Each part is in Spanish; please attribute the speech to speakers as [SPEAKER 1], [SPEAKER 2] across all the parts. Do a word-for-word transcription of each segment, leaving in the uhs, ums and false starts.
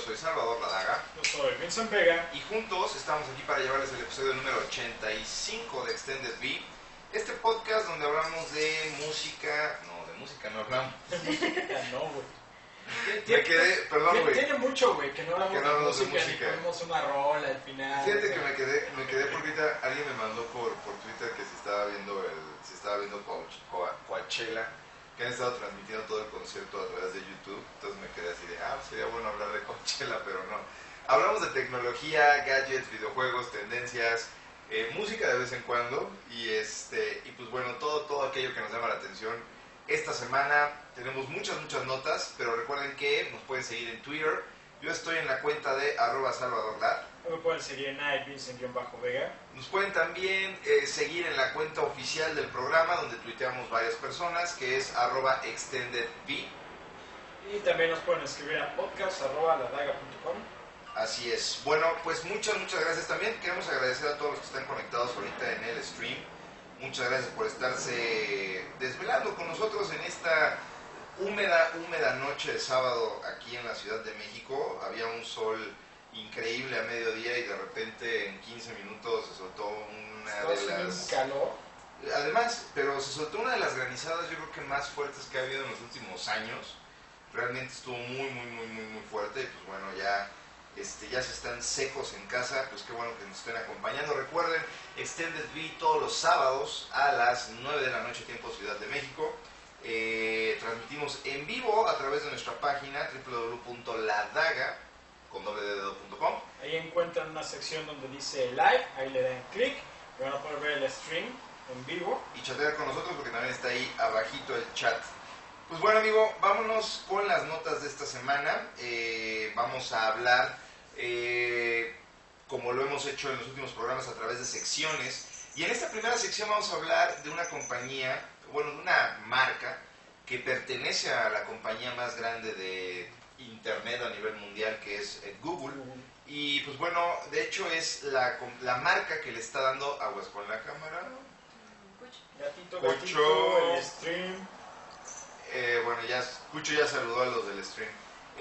[SPEAKER 1] soy Salvador La Daga.
[SPEAKER 2] Yo soy Vincent Vega.
[SPEAKER 1] Y juntos estamos aquí para llevarles el episodio número ochenta y cinco de Extended V. Este podcast donde hablamos de música... No, de música no hablamos.
[SPEAKER 2] No, güey.
[SPEAKER 1] Me quedé... Perdón, güey.
[SPEAKER 2] Tiene mucho, güey, que no hablamos,
[SPEAKER 1] que no hablamos
[SPEAKER 2] de, música,
[SPEAKER 1] de música.
[SPEAKER 2] Ni ponemos una rola al final.
[SPEAKER 1] Fíjate que me quedé, me quedé porque ahorita alguien me mandó por, por Twitter que se estaba viendo el, se estaba viendo Coach- Coachella, que han estado transmitiendo todo el concierto a través de YouTube. Entonces me quedé así de, ah, sería bueno hablar de Coachella, pero no. Hablamos de tecnología, gadgets, videojuegos, tendencias, eh, música de vez en cuando y este y pues bueno, todo, todo aquello que nos llama la atención. Esta semana tenemos muchas, muchas notas, pero recuerden que nos pueden seguir en Twitter. Yo estoy en la cuenta de arroba salvadorlat.
[SPEAKER 2] Me pueden seguir en i Vincent-Vega.
[SPEAKER 1] Nos pueden también eh, seguir en la cuenta oficial del programa, donde tuiteamos varias personas, que es arroba extendedv.
[SPEAKER 2] Y también nos pueden escribir a podcast arroba ladaga punto com.
[SPEAKER 1] Así es. Bueno, pues muchas, muchas gracias. También queremos agradecer a todos los que están conectados ahorita en el stream. Muchas gracias por estarse desvelando con nosotros en esta húmeda, húmeda noche de sábado aquí en la Ciudad de México. Había un sol increíble a mediodía y de repente en quince minutos se soltó una de las...
[SPEAKER 2] un calor.
[SPEAKER 1] Además, pero se soltó una de las granizadas yo creo que más fuertes que ha habido en los últimos años. Realmente estuvo muy, muy, muy, muy, muy fuerte. Y pues bueno, ya... Este, ya se están secos en casa, pues qué bueno que nos estén acompañando. Recuerden, Extended V todos los sábados a las nueve de la noche, tiempo Ciudad de México. Eh, transmitimos en vivo a través de nuestra página doble u doble u doble u punto ladaga punto com.
[SPEAKER 2] Ahí encuentran una sección donde dice live, ahí le dan clic y van a poder ver el stream en vivo.
[SPEAKER 1] Y chatear con nosotros porque también está ahí abajito el chat. Pues bueno, amigo, vámonos con las notas de esta semana. Eh, vamos a hablar... Eh, como lo hemos hecho en los últimos programas a través de secciones, y en esta primera sección vamos a hablar de una compañía, bueno, de una marca que pertenece a la compañía más grande de internet a nivel mundial, que es eh, Google. Uh-huh. Y pues bueno, de hecho es la, la marca que le está dando aguas con la cámara.
[SPEAKER 2] Gatito,
[SPEAKER 1] Cucho.
[SPEAKER 2] gatito, el stream.
[SPEAKER 1] Eh, bueno, ya Cucho ya saludó a los del stream.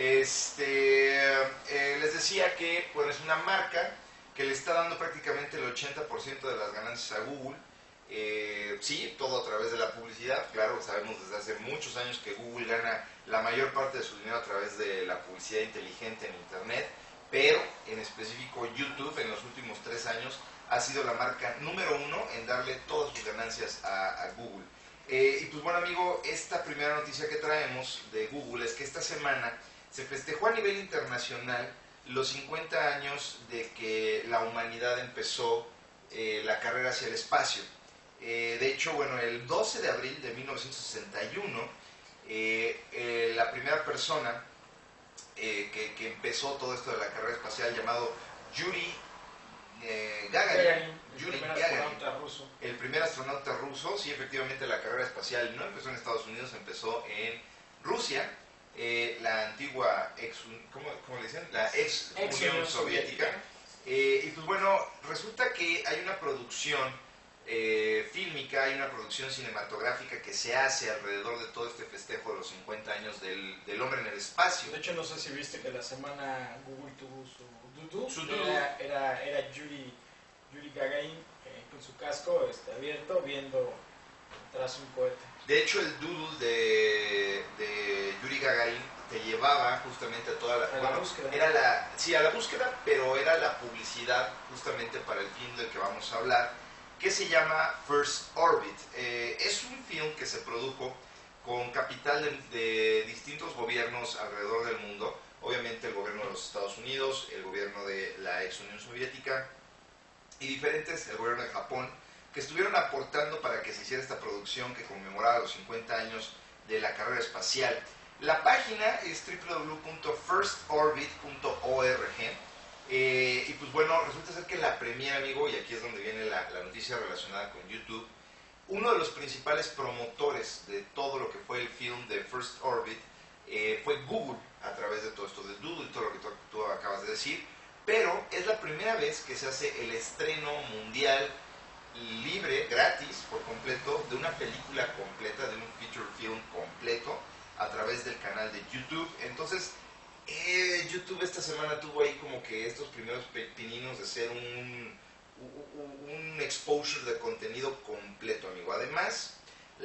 [SPEAKER 1] Este, eh, les decía que bueno, es una marca que le está dando prácticamente el ochenta por ciento de las ganancias a Google. Eh, sí, todo a través de la publicidad. Claro, sabemos desde hace muchos años que Google gana la mayor parte de su dinero a través de la publicidad inteligente en Internet, pero en específico YouTube en los últimos tres años ha sido la marca número uno en darle todas sus ganancias a, a Google. Eh, y pues bueno, amigo, esta primera noticia que traemos de Google es que esta semana se festejó a nivel internacional los cincuenta años de que la humanidad empezó eh, la carrera hacia el espacio. Eh, de hecho, bueno, el doce de abril de mil novecientos sesenta y uno, eh, eh, la primera persona eh, que, que empezó todo esto de la carrera espacial, llamado Yuri eh, Gagarin,
[SPEAKER 2] Gagarin,
[SPEAKER 1] Yuri
[SPEAKER 2] el primer
[SPEAKER 1] Gagarin,
[SPEAKER 2] astronauta ruso.
[SPEAKER 1] El primer astronauta ruso. Sí, efectivamente la carrera espacial no empezó en Estados Unidos, empezó en Rusia. Eh, la antigua ex, ¿cómo, cómo le dicen? La ex, ex Unión, Unión Soviética. Soviética. Eh, y pues bueno, resulta que hay una producción eh, fílmica, hay una producción cinematográfica que se hace alrededor de todo este festejo de los cincuenta años del, del hombre en el espacio.
[SPEAKER 2] De hecho, no sé si viste que la semana Google tuvo su Dudu,
[SPEAKER 1] su
[SPEAKER 2] era, era, era Yuri, Yuri Gagarin eh, con su casco este, abierto viendo tras un cohete.
[SPEAKER 1] De hecho, el doodle de, de Yuri Gagarin te llevaba justamente a toda la...
[SPEAKER 2] A
[SPEAKER 1] bueno,
[SPEAKER 2] la búsqueda.
[SPEAKER 1] Era la, sí, a la búsqueda, pero era la publicidad justamente para el film del que vamos a hablar, que se llama First Orbit. Eh, es un film que se produjo con capital de, de distintos gobiernos alrededor del mundo. Obviamente el gobierno de los Estados Unidos, el gobierno de la ex Unión Soviética y diferentes, el gobierno de Japón, que estuvieron aportando para que se hiciera esta producción que conmemoraba los cincuenta años de la carrera espacial. La página es doble u doble u doble u punto first orbit punto org. Eh, y pues bueno, resulta ser que la premier, amigo, y aquí es donde viene la, la noticia relacionada con YouTube, uno de los principales promotores de todo lo que fue el film de First Orbit eh, fue Google, a través de todo esto de Doodle y todo lo que tú, tú acabas de decir, pero es la primera vez que se hace el estreno mundial libre, gratis, por completo, de una película completa, de un feature film completo, a través del canal de YouTube. Entonces, Eh, YouTube esta semana tuvo ahí como que estos primeros pininos de ser un, un, un exposure de contenido completo, amigo. Además,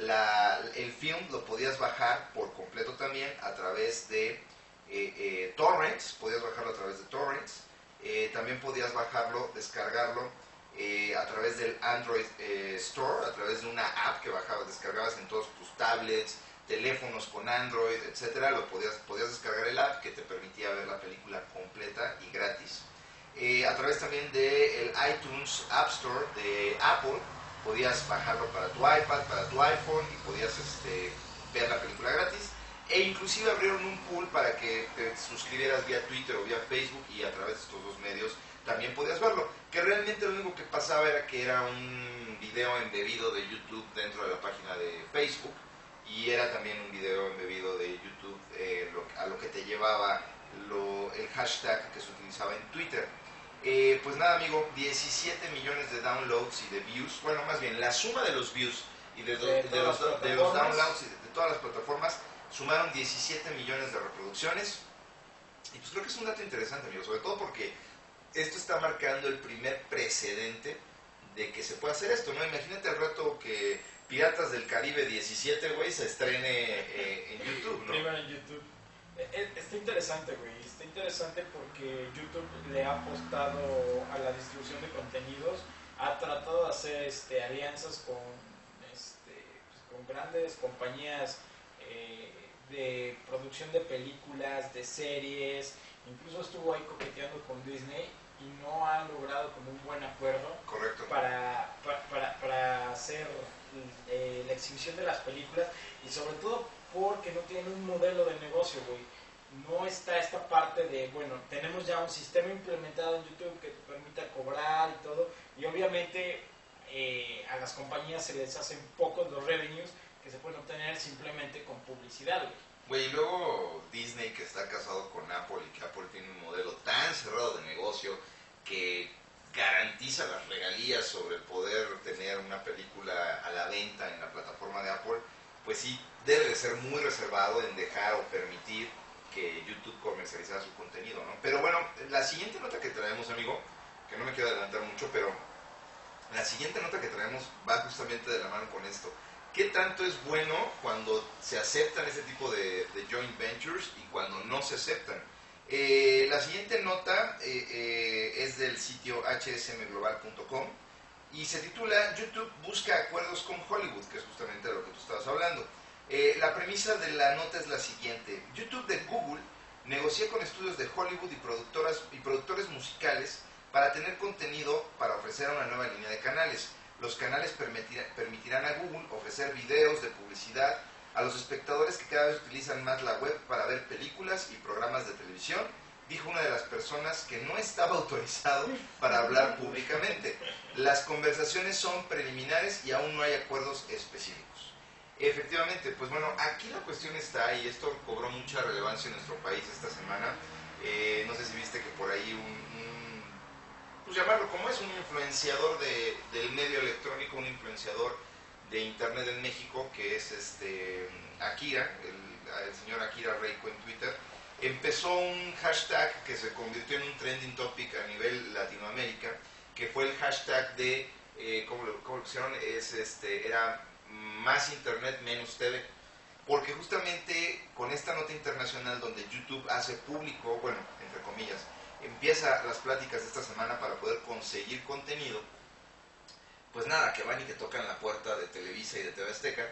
[SPEAKER 1] la, el film lo podías bajar por completo también a través de eh, eh, torrents, podías bajarlo a través de torrents, eh, también podías bajarlo, descargarlo eh, a través del Android eh, Store, a través de una app que bajabas, descargabas en todos tus tablets, teléfonos con Android, etcétera. Lo podías, podías descargar el app que te permitía ver la película completa y gratis. Eh, a través también del iTunes App Store de Apple, podías bajarlo para tu iPad, para tu iPhone y podías este, ver la película gratis. E inclusive abrieron un pool para que te suscribieras vía Twitter o vía Facebook y a través de estos dos medios también podías verlo. Que realmente lo único que pasaba era que era un video embebido de YouTube dentro de la página de Facebook. Y era también un video embebido de YouTube eh, lo, a lo que te llevaba lo, el hashtag que se utilizaba en Twitter. Eh, pues nada, amigo, diecisiete millones de downloads y de views. Bueno, más bien, la suma de los views y de, do,
[SPEAKER 2] de,
[SPEAKER 1] de, los, de los downloads y de, de todas las plataformas sumaron diecisiete millones de reproducciones. Y pues creo que es un dato interesante, amigo, sobre todo porque esto está marcando el primer precedente de que se puede hacer esto, ¿no? Imagínate el rato que Piratas del Caribe diecisiete, güey, se estrene eh, en YouTube, ¿no?
[SPEAKER 2] Primero en YouTube. Está interesante, güey. Está interesante porque YouTube le ha apostado a la distribución de contenidos, ha tratado de hacer este, alianzas con, este, pues, con grandes compañías eh, de producción de películas, de series, incluso estuvo ahí coqueteando con Disney y no ha logrado como un buen acuerdo.
[SPEAKER 1] Correcto.
[SPEAKER 2] Para, para, para, para hacer eh, la exhibición de las películas y sobre todo porque no tienen un modelo de negocio, güey. No está esta parte de, bueno, tenemos ya un sistema implementado en YouTube que te permita cobrar y todo, y obviamente eh, a las compañías se les hacen pocos los revenues que se pueden obtener simplemente con publicidad, güey.
[SPEAKER 1] Güey, y luego Disney, que está casado con Apple y que Apple tiene un modelo tan cerrado de negocio que garantiza las regalías sobre el poder tener una película a la venta en la plataforma de Apple, pues sí, debe de ser muy reservado en dejar o permitir que YouTube comercializara su contenido, ¿no? Pero bueno, la siguiente nota que traemos, amigo, que no me quiero adelantar mucho, pero la siguiente nota que traemos va justamente de la mano con esto. ¿Qué tanto es bueno cuando se aceptan este tipo de, de joint ventures y cuando no se aceptan? Eh, la siguiente nota eh, eh, es del sitio h s m global punto com y se titula YouTube busca acuerdos con Hollywood, que es justamente de lo que tú estabas hablando. Eh, la premisa de la nota es la siguiente: YouTube de Google negocia con estudios de Hollywood y, productoras, y productores musicales para tener contenido para ofrecer una nueva línea de canales. Los canales permitirá, permitirán a Google ofrecer videos de publicidad a los espectadores que cada vez utilizan más la web para ver películas y programas de televisión, dijo una de las personas que no estaba autorizado para hablar públicamente. Las conversaciones son preliminares y aún no hay acuerdos específicos. Efectivamente, pues bueno, aquí la cuestión está, y esto cobró mucha relevancia en nuestro país esta semana. Eh, no sé si viste que por ahí un, un pues llamarlo como es, un influenciador de, del medio electrónico, un influenciador de internet en México, que es este Akira, el, el señor Akira Reiko en Twitter, empezó un hashtag que se convirtió en un trending topic a nivel Latinoamérica, que fue el hashtag de, eh, ¿cómo, lo, ¿cómo lo pusieron? Es, este, era más internet, menos T V. Porque justamente con esta nota internacional donde YouTube hace público, bueno, entre comillas, empieza las pláticas de esta semana para poder conseguir contenido, pues nada, que van y que tocan la puerta de Televisa y de T V Azteca,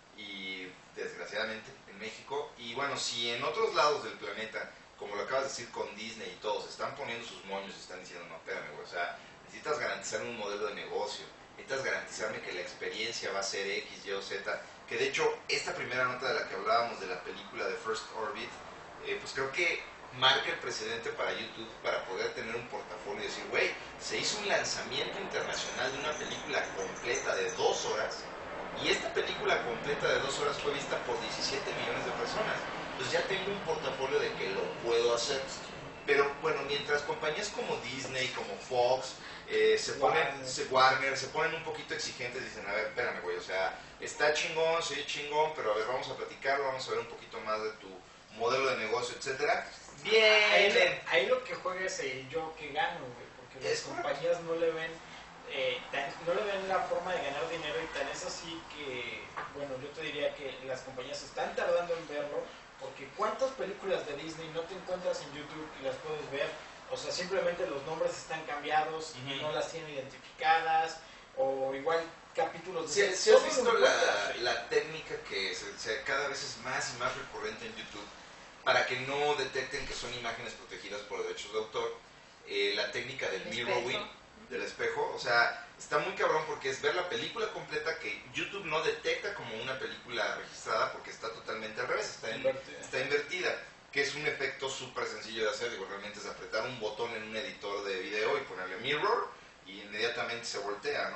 [SPEAKER 1] y desgraciadamente en México, y bueno, si en otros lados del planeta, como lo acabas de decir con Disney y todos, están poniendo sus moños y están diciendo, no, espérame, güey, o sea, necesitas garantizar un modelo de negocio, necesitas garantizarme que la experiencia va a ser X, Y o Z, que de hecho, esta primera nota de la que hablábamos de la película de First Orbit, eh, pues creo que marca el precedente para YouTube para poder tener un portafolio y decir, güey, se hizo un lanzamiento internacional de una película completa de dos horas y esta película completa de dos horas fue vista por diecisiete millones de personas. Entonces ya tengo un portafolio de que lo puedo hacer. Pero bueno, mientras compañías como Disney, como Fox, eh, se ponen,
[SPEAKER 2] Warner.
[SPEAKER 1] se, Warner, se ponen un poquito exigentes, dicen, a ver, espérame, güey, o sea, está chingón, sí, chingón, pero a ver, vamos a platicarlo, vamos a ver un poquito más de tu modelo de negocio, etcétera. Bien.
[SPEAKER 2] Ahí, ahí lo que juega es el yo que gano, güey, porque las
[SPEAKER 1] Es
[SPEAKER 2] compañías no le ven eh, tan- no le ven la forma de ganar dinero, y tan es así que, bueno, yo te diría que las compañías están tardando en verlo, porque ¿cuántas películas de Disney no te encuentras en YouTube y las puedes ver? O sea, simplemente los nombres están cambiados,
[SPEAKER 1] Ujú.
[SPEAKER 2] y no las tienen identificadas, o igual capítulos
[SPEAKER 1] Si
[SPEAKER 2] de...
[SPEAKER 1] has
[SPEAKER 2] todo
[SPEAKER 1] visto
[SPEAKER 2] lo
[SPEAKER 1] la,
[SPEAKER 2] encuentras, güey.
[SPEAKER 1] la técnica que se, se- cada vez es más y más recurrente en YouTube para que no detecten que son imágenes protegidas por derechos de autor? Eh, la técnica del
[SPEAKER 3] El
[SPEAKER 1] mirror
[SPEAKER 3] espejo.
[SPEAKER 1] del espejo, o sea, está muy cabrón porque es ver la película completa que YouTube no detecta como una película registrada porque está totalmente al revés, está, en-
[SPEAKER 2] Invertida.
[SPEAKER 1] está invertida, que es un efecto súper sencillo de hacer. Digo, realmente es apretar un botón en un editor de video y ponerle mirror y inmediatamente se voltea, ¿no?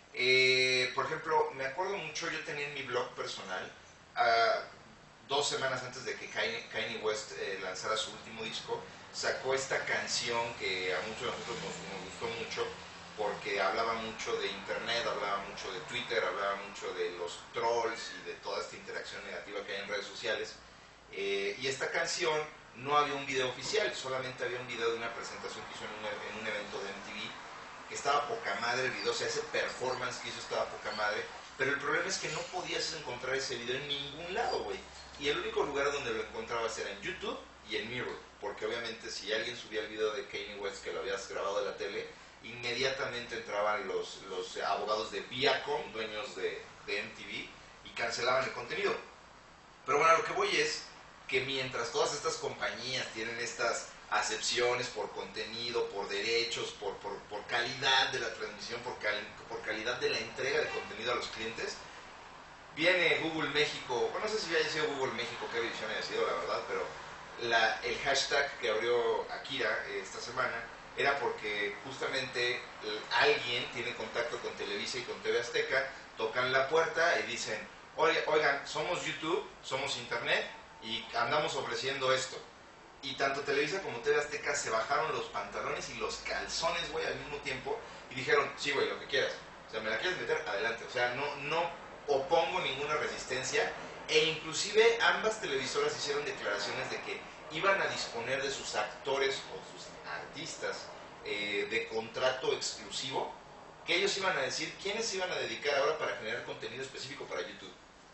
[SPEAKER 1] Eh, por ejemplo, me acuerdo mucho, yo tenía en mi blog personal, ah, dos semanas antes de que Kanye, Kanye West eh, lanzara su último disco, sacó esta canción que a muchos de nosotros nos, nos gustó mucho porque hablaba mucho de internet, hablaba mucho de Twitter, hablaba mucho de los trolls y de toda esta interacción negativa que hay en redes sociales. Eh, y esta canción no había un video oficial, solamente había un video de una presentación que hizo en un, en un evento de M T V, que estaba poca madre el video, o sea, ese performance que hizo estaba poca madre, pero el problema es que no podías encontrar ese video en ningún lado, güey. Y el único lugar donde lo encontrabas era en YouTube y en Mirror, porque obviamente si alguien subía el video de Kanye West que lo habías grabado de la tele, inmediatamente entraban los, los abogados de Viacom, dueños de, de M T V, y cancelaban el contenido. Pero bueno, a lo que voy es que mientras todas estas compañías tienen estas acepciones por contenido, por derechos, por, por, por calidad de la transmisión, por, cal, por calidad de la entrega de contenido a los clientes, viene Google México, bueno, no sé si haya sido Google México, qué división haya sido, la verdad, pero la, el hashtag que abrió Akira eh, esta semana era porque justamente eh, alguien tiene contacto con Televisa y con T V Azteca, tocan la puerta y dicen, oigan, somos YouTube, somos Internet y andamos ofreciendo esto. Y tanto Televisa como T V Azteca se bajaron los pantalones y los calzones, güey, al mismo tiempo y dijeron, sí, güey, lo que quieras. O sea, me la quieres meter, adelante. O sea, no, no opongo ninguna resistencia, e inclusive ambas televisoras hicieron declaraciones de que iban a disponer de sus actores o sus artistas eh, de contrato exclusivo, que ellos iban a decir quiénes se iban a dedicar ahora para generar contenido específico para YouTube.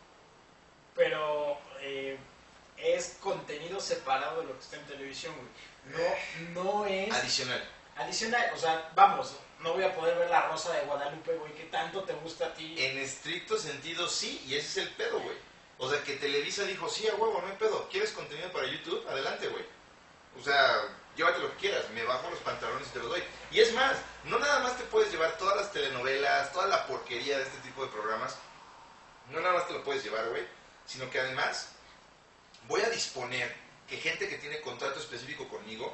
[SPEAKER 2] Pero eh, es contenido separado de lo que está en televisión, güey. No, no es
[SPEAKER 1] Adicional.
[SPEAKER 2] adicional. O sea, vamos, no voy a poder ver La Rosa de Guadalupe, güey, que tanto te gusta a ti.
[SPEAKER 1] En estricto sentido, sí, y ese es el pedo, güey. O sea, que Televisa dijo, sí, a huevo, no hay pedo. ¿Quieres contenido para YouTube? Adelante, güey. O sea, llévate lo que quieras, me bajo los pantalones y te los doy. Y es más, no nada más te puedes llevar todas las telenovelas, toda la porquería de este tipo de programas, no nada más te lo puedes llevar, güey, sino que además voy a disponer que gente que tiene contrato específico conmigo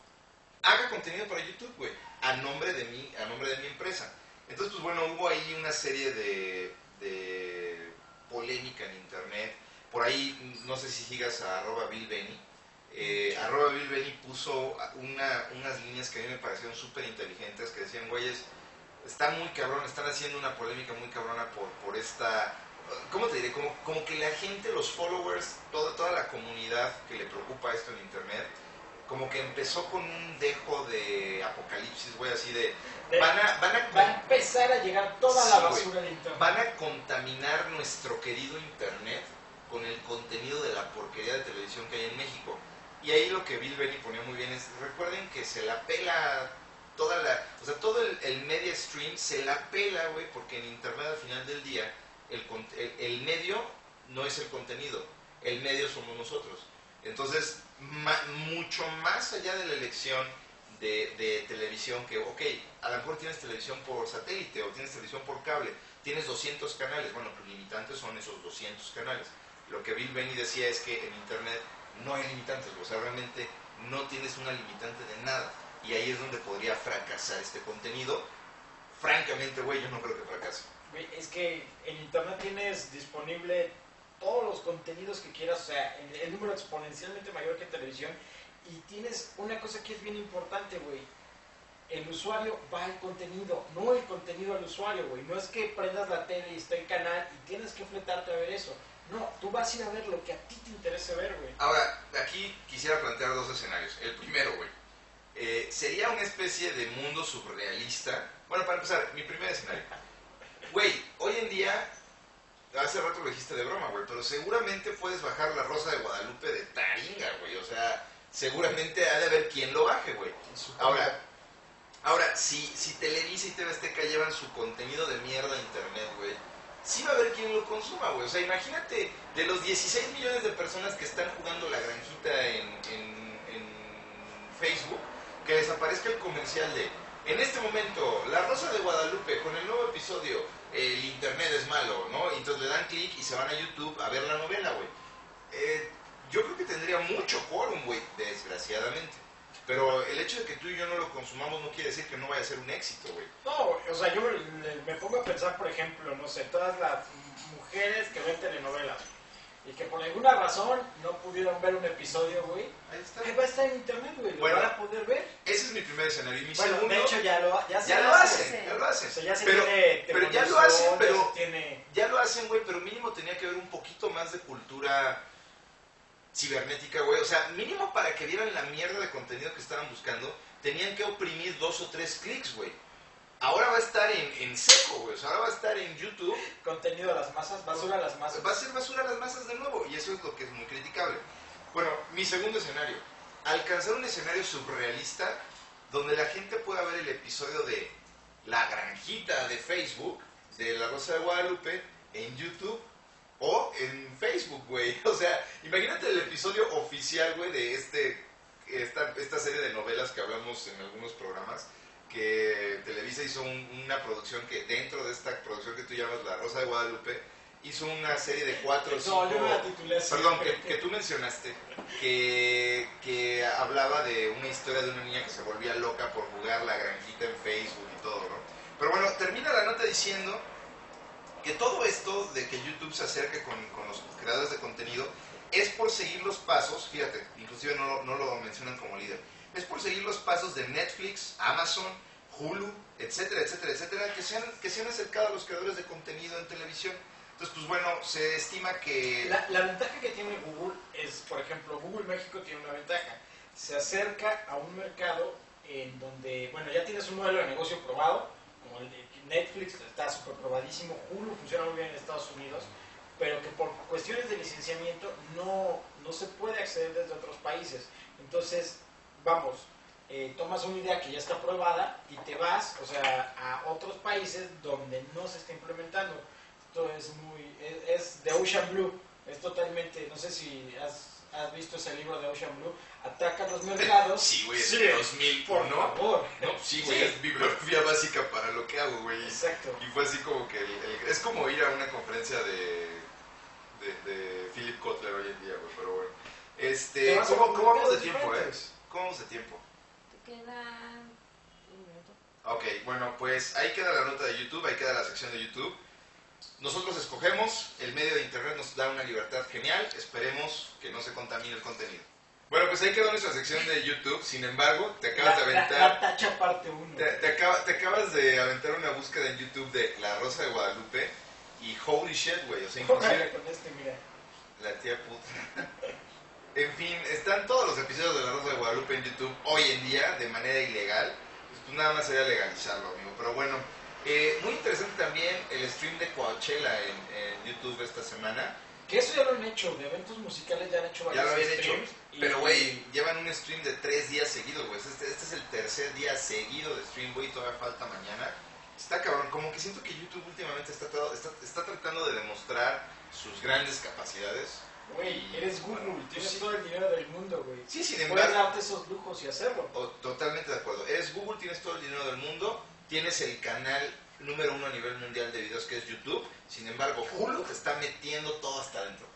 [SPEAKER 1] haga contenido para YouTube, güey, a nombre de mí, a nombre de mi empresa. Entonces, pues bueno, hubo ahí una serie de, de polémica en internet. Por ahí, no sé si sigas a arroba Bill Benny. Eh, arroba Bill Benny puso una, unas líneas que a mí me parecieron súper inteligentes, que decían, güeyes, está muy cabrón, están haciendo una polémica muy cabrona por, por esta... ¿Cómo te diré? Como, como que la gente, los followers, toda, toda la comunidad que le preocupa esto en internet, como que empezó con un dejo de apocalipsis, güey, así de...
[SPEAKER 2] De-
[SPEAKER 1] Van a, van a,
[SPEAKER 2] Va a empezar a llegar toda
[SPEAKER 1] Sí,
[SPEAKER 2] la
[SPEAKER 1] güey.
[SPEAKER 2] basura de internet.
[SPEAKER 1] van a contaminar nuestro querido internet con el contenido de la porquería de televisión que hay en México. Y ahí lo que Bill Benny ponía muy bien es, recuerden que se la pela toda la... O sea, todo el, el media stream se la pela, güey, porque en internet al final del día el, con- el, el medio no es el contenido, el medio somos nosotros. Entonces, ma- mucho más allá de la elección de, de televisión, que, ok, a lo mejor tienes televisión por satélite o tienes televisión por cable, tienes doscientos canales, bueno, tus limitantes son esos doscientos canales. Lo que Bill Benny decía es que en internet no hay limitantes, o sea, realmente no tienes una limitante de nada, y ahí es donde podría fracasar este contenido. Francamente, güey, yo no creo que fracase.
[SPEAKER 2] Güey, es que en internet tienes disponible todos los contenidos que quieras, o sea, el, el número exponencialmente mayor que en televisión. Y tienes una cosa que es bien importante, güey. El usuario va al contenido, no el contenido al usuario, güey. No es que prendas la tele y está el canal y tienes que fletarte a ver eso. No, tú vas a ir a ver lo que a ti te interese ver, güey.
[SPEAKER 1] Ahora, aquí quisiera plantear dos escenarios. El primero, güey, eh, sería una especie de mundo surrealista. Bueno, para empezar, mi primer escenario. Güey, hoy en día, hace rato lo dijiste de broma, güey, pero seguramente puedes bajar La Rosa de Guadalupe de Taringa, güey. O sea, seguramente ha de haber quien lo baje, güey. Ahora, ahora si, si Televisa y T V Azteca llevan su contenido de mierda a internet, güey, sí va a haber quien lo consuma, güey. O sea, imagínate, de los dieciséis millones de personas que están jugando la granjita en, en, en Facebook, que desaparezca el comercial de, en este momento, La Rosa de Guadalupe, con el nuevo episodio, el internet es malo, ¿no? Y entonces le dan clic y se van a YouTube a ver la novela, güey. Eh, yo creo que tendría mucho quórum, güey, desgraciadamente. Pero el hecho de que tú y yo no lo consumamos no quiere decir que no vaya a ser un éxito, güey.
[SPEAKER 2] No, o sea, yo me, me pongo a pensar, por ejemplo, no sé, todas las mujeres que ven telenovelas y que por alguna razón no pudieron ver un episodio, güey.
[SPEAKER 1] Ahí está.
[SPEAKER 2] Ahí va a estar en internet, güey, lo
[SPEAKER 1] Bueno,
[SPEAKER 2] van a poder ver.
[SPEAKER 1] Ese es mi primer escenario. Y mi
[SPEAKER 2] Bueno,
[SPEAKER 1] segundo,
[SPEAKER 2] de hecho ya lo, ya se
[SPEAKER 1] ya lo
[SPEAKER 2] hace.
[SPEAKER 1] hacen, ya lo hacen.
[SPEAKER 2] O sea, ya se
[SPEAKER 1] pero,
[SPEAKER 2] tiene
[SPEAKER 1] pero ya lo hacen,
[SPEAKER 2] Temonoción,
[SPEAKER 1] pero
[SPEAKER 2] ya se tiene...
[SPEAKER 1] ya lo hacen, güey, pero mínimo tenía que haber un poquito más de cultura cibernética, güey. O sea, mínimo para que vieran la mierda de contenido que estaban buscando, tenían que oprimir dos o tres clics, güey. Ahora va a estar en, en seco, güey. O sea, ahora va a estar en YouTube.
[SPEAKER 2] Contenido a las masas, basura a las masas.
[SPEAKER 1] Va a ser basura a las masas de nuevo. Y eso es lo que es muy criticable. Bueno, mi segundo escenario. Alcanzar un escenario surrealista donde la gente pueda ver el episodio de La Granjita de Facebook, de La Rosa de Guadalupe, en YouTube o en Facebook, güey. O sea, imagínate el episodio oficial, güey, de este, esta, esta serie de novelas que hablamos en algunos programas, que Televisa hizo un, una producción que dentro de esta producción que tú llamas La Rosa de Guadalupe, hizo una serie de cuatro o cinco...
[SPEAKER 2] No, yo me la titulé así.
[SPEAKER 1] Perdón, que, que tú mencionaste, que, que hablaba de una historia de una niña que se volvía loca por jugar La Granjita en Facebook y todo, ¿no? Pero bueno, termina la nota diciendo que todo esto de que YouTube se acerque con, con los creadores de contenido es por seguir los pasos, fíjate, inclusive no, no lo mencionan como líder, es por seguir los pasos de Netflix, Amazon, Hulu, etcétera, etcétera, etcétera, que se han, que se han acercado a los creadores de contenido en televisión. Entonces, pues bueno, se estima que...
[SPEAKER 2] La, la ventaja que tiene Google es, por ejemplo, Google México tiene una ventaja. Se acerca a un mercado en donde, bueno, ya tienes un modelo de negocio probado, como el de Netflix, está súper probadísimo, Hulu funciona muy bien en Estados Unidos, pero que por cuestiones de licenciamiento no, no se puede acceder desde otros países. Entonces, vamos, eh, tomas una idea que ya está probada y te vas, o sea, a otros países donde no se está implementando. Esto es muy, es, es The Ocean Blue, es totalmente, no sé si has, has visto ese libro de Ocean Blue, ataca los mercados.
[SPEAKER 1] Sí, güey, es
[SPEAKER 2] sí,
[SPEAKER 1] de dos mil,
[SPEAKER 2] por
[SPEAKER 1] ¿no?
[SPEAKER 2] favor.
[SPEAKER 1] No, sí, güey,
[SPEAKER 2] Sí.
[SPEAKER 1] es bibliografía básica para lo que hago, güey.
[SPEAKER 2] Exacto.
[SPEAKER 1] Y fue así como que, el, el- es como ir a una conferencia de, de, de Philip Kotler hoy en día, güey, pero bueno. Este,
[SPEAKER 2] Te vas a
[SPEAKER 1] ¿cómo, ¿cómo vamos de
[SPEAKER 2] mercados
[SPEAKER 1] tiempo, eh?
[SPEAKER 2] diferentes.
[SPEAKER 1] ¿Cómo vamos de tiempo?
[SPEAKER 3] Te queda un minuto.
[SPEAKER 1] Ok, bueno, pues ahí queda la nota de YouTube, ahí queda la sección de YouTube. Nosotros escogemos, el medio de internet nos da una libertad genial, esperemos que no se contamine el contenido. Bueno, pues ahí quedó nuestra sección de YouTube, sin embargo, te acabas
[SPEAKER 2] La,
[SPEAKER 1] de
[SPEAKER 2] la,
[SPEAKER 1] aventar...
[SPEAKER 2] la tacha parte uno.
[SPEAKER 1] Te, te, acaba- te acabas de aventar una búsqueda en YouTube de La Rosa de Guadalupe y holy shit, güey, o sea, inclusive
[SPEAKER 2] con este, mira.
[SPEAKER 1] la tía puta. En fin, están todos los episodios de La Rosa de Guadalupe en YouTube hoy en día de manera ilegal. Pues, pues nada más sería legalizarlo, amigo. Pero bueno, eh, muy interesante también el stream de Coachella en, en YouTube esta semana.
[SPEAKER 2] Que eso ya lo han hecho, de eventos musicales ya han hecho
[SPEAKER 1] Ya
[SPEAKER 2] varios
[SPEAKER 1] lo habían hecho,
[SPEAKER 2] streams. y-
[SPEAKER 1] pero güey, llevan un stream de tres días seguidos, güey. Este, este es el tercer día seguido de stream, güey, todavía falta mañana. Está cabrón, como que siento que YouTube últimamente está, todo- está, está tratando de demostrar sus grandes capacidades.
[SPEAKER 2] Güey, eres Google,
[SPEAKER 1] Bueno,
[SPEAKER 2] tienes
[SPEAKER 1] sí.
[SPEAKER 2] todo el dinero del mundo, güey.
[SPEAKER 1] Sí, sin
[SPEAKER 2] Puedes
[SPEAKER 1] embargo,
[SPEAKER 2] darte esos lujos y hacerlo.
[SPEAKER 1] oh, totalmente de acuerdo. Eres Google, tienes todo el dinero del mundo, tienes el canal número uno a nivel mundial de videos que es YouTube. Sin embargo, Hulu te está metiendo todo hasta adentro.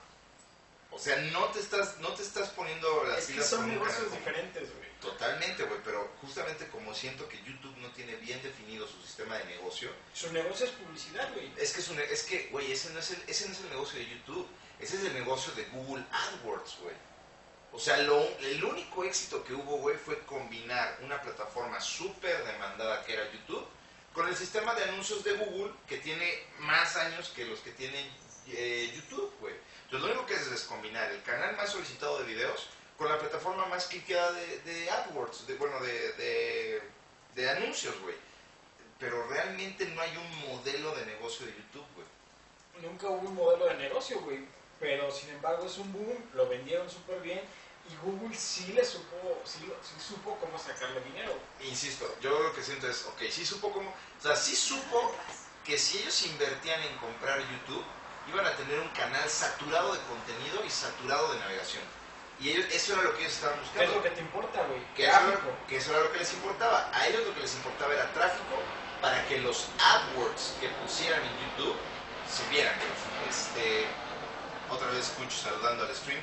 [SPEAKER 1] O sea, no te estás, no te estás poniendo las
[SPEAKER 2] Es que
[SPEAKER 1] pilas
[SPEAKER 2] son
[SPEAKER 1] con un
[SPEAKER 2] negocios
[SPEAKER 1] canal como-
[SPEAKER 2] diferentes, güey.
[SPEAKER 1] Totalmente, güey, pero justamente como siento que YouTube no tiene bien definido su sistema de negocio,
[SPEAKER 2] Su negocio es publicidad, güey.
[SPEAKER 1] es que, es, un, es que, güey, ese no es, el, ese no es el negocio de YouTube, ese es el negocio de Google AdWords, güey. O sea, lo, el único éxito que hubo, güey, fue combinar una plataforma súper demandada que era YouTube con el sistema de anuncios de Google que tiene más años que los que tiene eh, YouTube, güey. Entonces lo único que haces es combinar el canal más solicitado de videos con la plataforma más cliqueada de, de AdWords, de, bueno, de, de, de anuncios, güey. Pero realmente no hay un modelo de negocio de YouTube, güey.
[SPEAKER 2] Nunca hubo un modelo de negocio, güey. Pero sin embargo es un boom, lo vendieron súper bien y Google sí le supo, sí, sí supo cómo sacarle dinero.
[SPEAKER 1] Insisto, yo lo que siento es, ok, sí supo cómo, o sea, sí supo que si ellos invertían en comprar YouTube, iban a tener un canal saturado de contenido y saturado de navegación. Y ellos, eso era lo que ellos estaban buscando.
[SPEAKER 2] ¿Qué es lo que te importa, güey?
[SPEAKER 1] Que eso, era, que eso era lo que les importaba. A ellos lo que les importaba era tráfico para que los AdWords que pusieran en YouTube sirvieran. Este, otra vez escucho saludando al stream.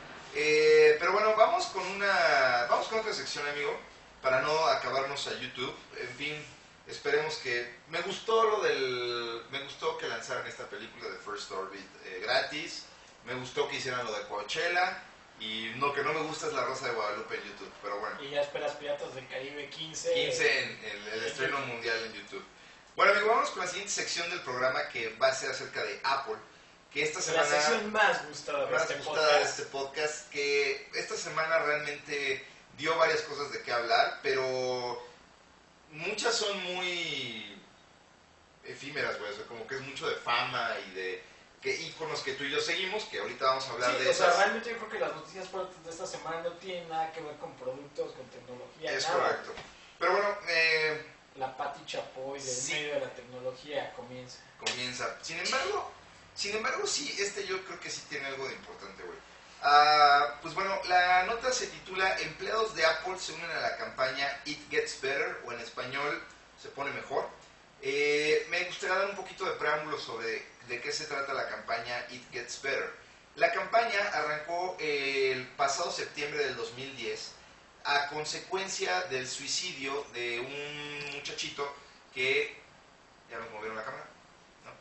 [SPEAKER 1] Eh, pero bueno, vamos con una, vamos con otra sección, amigo, para no acabarnos a YouTube. En fin, esperemos que... Me gustó lo del... Me gustó que lanzaran esta película de First Orbit eh, gratis. Me gustó que hicieran lo de Coachella. Y lo que no me gusta es La Rosa de Guadalupe en YouTube, pero bueno.
[SPEAKER 2] Y ya esperas Piratas del Caribe quince.
[SPEAKER 1] quince en, en el estreno mundial en YouTube. Bueno, amigo, vamos con la siguiente sección del programa que va a ser acerca de Apple. Que esta semana...
[SPEAKER 2] La sección más gustada de,
[SPEAKER 1] más
[SPEAKER 2] este,
[SPEAKER 1] gustada
[SPEAKER 2] podcast.
[SPEAKER 1] de este podcast. Que esta semana realmente dio varias cosas de qué hablar, pero muchas son muy efímeras, güey. O sea, como que es mucho de fama y de... que íconos que tú y yo seguimos, que ahorita vamos a hablar
[SPEAKER 2] sí,
[SPEAKER 1] de
[SPEAKER 2] o
[SPEAKER 1] esas.
[SPEAKER 2] sea, realmente yo creo que las noticias fuertes de esta semana no tienen nada que ver con productos, con tecnología,
[SPEAKER 1] Es
[SPEAKER 2] nada.
[SPEAKER 1] correcto. Pero bueno, eh,
[SPEAKER 2] La Pati Chapoy del
[SPEAKER 1] sí.
[SPEAKER 2] medio de la tecnología comienza.
[SPEAKER 1] comienza. Sin embargo, sin embargo, sí, este yo creo que sí tiene algo de importante, güey. Ah, pues bueno, la nota se titula Empleados de Apple se unen a la campaña It Gets Better, o en español, se pone mejor. Eh, me gustaría dar un poquito de preámbulo sobre de qué se trata la campaña It Gets Better. La campaña arrancó el pasado septiembre del dos mil diez a consecuencia del suicidio de un muchachito que... ¿Ya me movieron la cámara? No.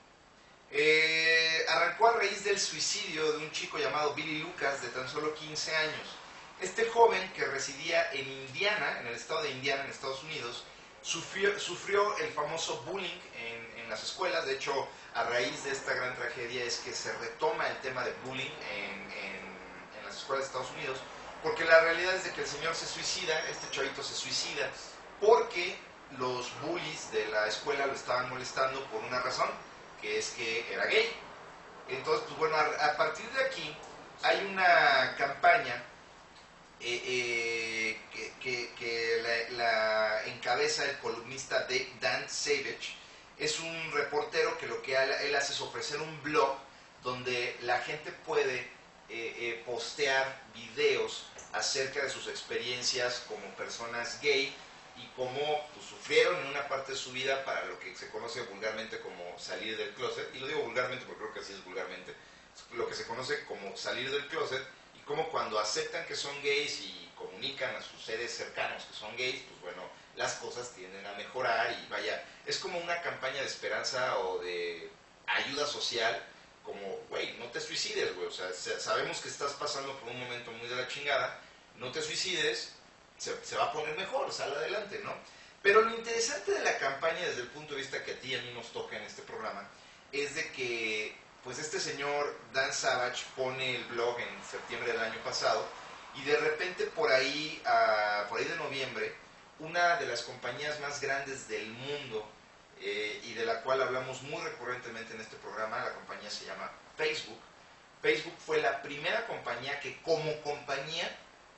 [SPEAKER 1] Eh, arrancó a raíz del suicidio de un chico llamado Billy Lucas de tan solo quince años. Este joven, que residía en Indiana, en el estado de Indiana, en Estados Unidos, sufrió, sufrió el famoso bullying en, en las escuelas. De hecho, a raíz de esta gran tragedia es que se retoma el tema de bullying en, en, en las escuelas de Estados Unidos, porque la realidad es de que el señor se suicida, este chavito se suicida, porque los bullies de la escuela lo estaban molestando por una razón, que es que era gay. Entonces, pues bueno, a, a partir de aquí hay una campaña eh, eh, que, que, que la, la encabeza el columnista de Dan Savage. Es un reportero que lo que él hace es ofrecer un blog donde la gente puede eh, eh, postear videos acerca de sus experiencias como personas gay y cómo pues, sufrieron en una parte de su vida para lo que se conoce vulgarmente como salir del closet. Y lo digo vulgarmente porque creo que así es vulgarmente. Lo que se conoce como salir del closet, y cómo cuando aceptan que son gays y comunican a sus seres cercanos que son gays, pues bueno, las cosas tienden a mejorar. Y vaya, es como una campaña de esperanza o de ayuda social, como, güey, no te suicides, güey, o sea, sabemos que estás pasando por un momento muy de la chingada, no te suicides, se, se va a poner mejor, sal adelante, ¿no? Pero lo interesante de la campaña desde el punto de vista que a ti y a mí nos toca en este programa, es de que, pues este señor Dan Savage pone el blog en septiembre del año pasado, y de repente por ahí, uh, por ahí de noviembre, una de las compañías más grandes del mundo, eh, y de la cual hablamos muy recurrentemente en este programa, la compañía se llama Facebook. Facebook fue la primera compañía que como compañía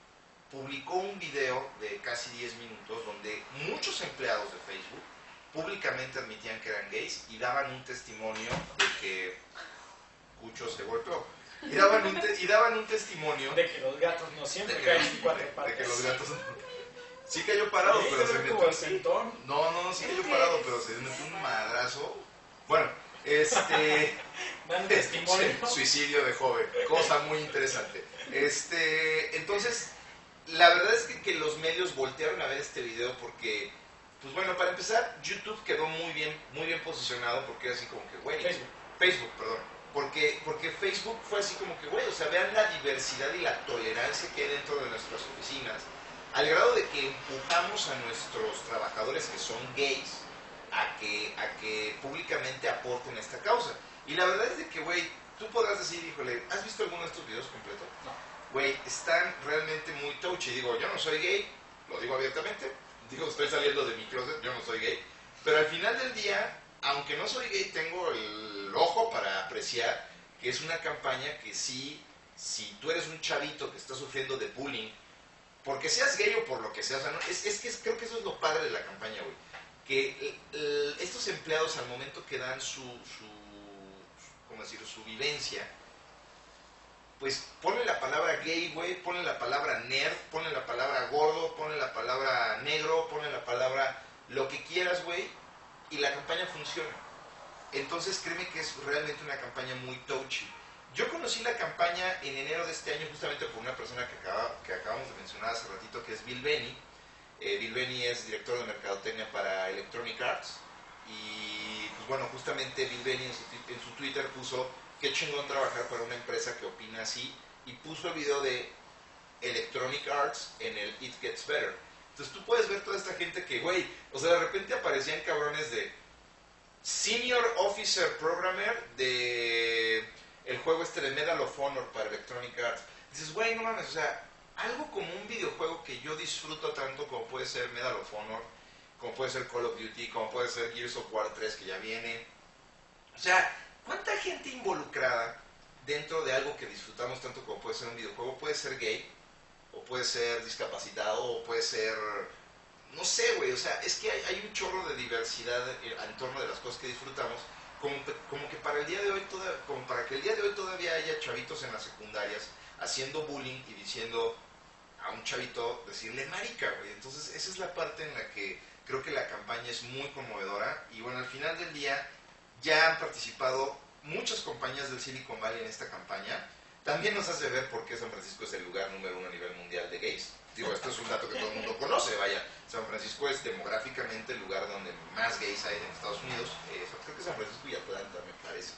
[SPEAKER 1] publicó un video de casi diez minutos donde muchos empleados de Facebook públicamente admitían que eran gays y daban un testimonio de que Cucho se golpeó. Y daban un, te, y daban un testimonio
[SPEAKER 2] de que los gatos no siempre
[SPEAKER 1] de
[SPEAKER 2] caen
[SPEAKER 1] los,
[SPEAKER 2] en cuatro
[SPEAKER 1] de,
[SPEAKER 2] patas.
[SPEAKER 1] de que los gatos sí cayó parado,
[SPEAKER 2] sí,
[SPEAKER 1] pero se
[SPEAKER 2] como
[SPEAKER 1] metió
[SPEAKER 2] el sentón.
[SPEAKER 1] no, no, no, sí cayó parado, pero se metió un madrazo. Bueno, este
[SPEAKER 2] dan testimonio.
[SPEAKER 1] Suicidio de joven, cosa muy interesante. Este, entonces, la verdad es que, que los medios voltearon a ver este video porque, pues bueno, para empezar, YouTube quedó muy bien, muy bien posicionado porque era así como que, güey,
[SPEAKER 2] Facebook.
[SPEAKER 1] Facebook, perdón. Porque, porque Facebook fue así como que, güey, o sea, vean la diversidad y la tolerancia que hay dentro de nuestras oficinas, al grado de que empujamos a nuestros trabajadores que son gays a que, a que públicamente aporten esta causa. Y la verdad es de que, güey, tú podrás decir, híjole, ¿has visto alguno de estos videos completos?
[SPEAKER 2] No.
[SPEAKER 1] Güey, están realmente muy touchy. Digo, yo no soy gay, lo digo abiertamente. Digo, estoy saliendo de mi closet, yo no soy gay. Pero al final del día, aunque no soy gay, tengo el ojo para apreciar que es una campaña que sí, si tú eres un chavito que está sufriendo de bullying, porque seas gay o por lo que sea, o sea, no, es, es que es, creo que eso es lo padre de la campaña, güey. Que el, el, estos empleados al momento que dan su, su, ¿cómo decirlo?, su vivencia, pues ponen la palabra gay, güey, ponen la palabra nerd, ponen la palabra gordo, ponen la palabra negro, ponen la palabra lo que quieras, güey, y la campaña funciona. Entonces créeme que es realmente una campaña muy touchy. Yo conocí la campaña en enero de este año justamente por una persona que, acaba, que acabamos de mencionar hace ratito, que es Bill Benny. Eh, Bill Benny es director de mercadotecnia para Electronic Arts. Y pues bueno, justamente Bill Benny en su, en su Twitter puso qué chingón trabajar para una empresa que opina así, y puso el video de Electronic Arts en el It Gets Better. Entonces tú puedes ver toda esta gente que, güey, o sea, de repente aparecían cabrones de Senior Officer Programmer de el juego este de Medal of Honor para Electronic Arts. Dices, güey, no mames, o sea, algo como un videojuego que yo disfruto tanto como puede ser Medal of Honor, como puede ser Call of Duty, como puede ser Gears of War tres que ya viene. O sea, ¿cuánta gente involucrada dentro de algo que disfrutamos tanto como puede ser un videojuego? Puede ser gay, o puede ser discapacitado, o puede ser... no sé, güey, o sea, es que hay, hay un chorro de diversidad en torno de las cosas que disfrutamos, como, como que para el día de hoy toda, como para que el día de hoy todavía haya chavitos en las secundarias haciendo bullying y diciendo a un chavito, decirle marica, güey. Entonces esa es la parte en la que creo que la campaña es muy conmovedora, y bueno, al final del día ya han participado muchas compañías del Silicon Valley en esta campaña. También nos hace ver por qué San Francisco es el lugar número uno a nivel mundial de gays. Digo, esto es un dato que todo el mundo conoce, vaya. San Francisco es demográficamente el lugar donde más gays hay en Estados Unidos. Eh, creo que San Francisco y Atlanta, me parece.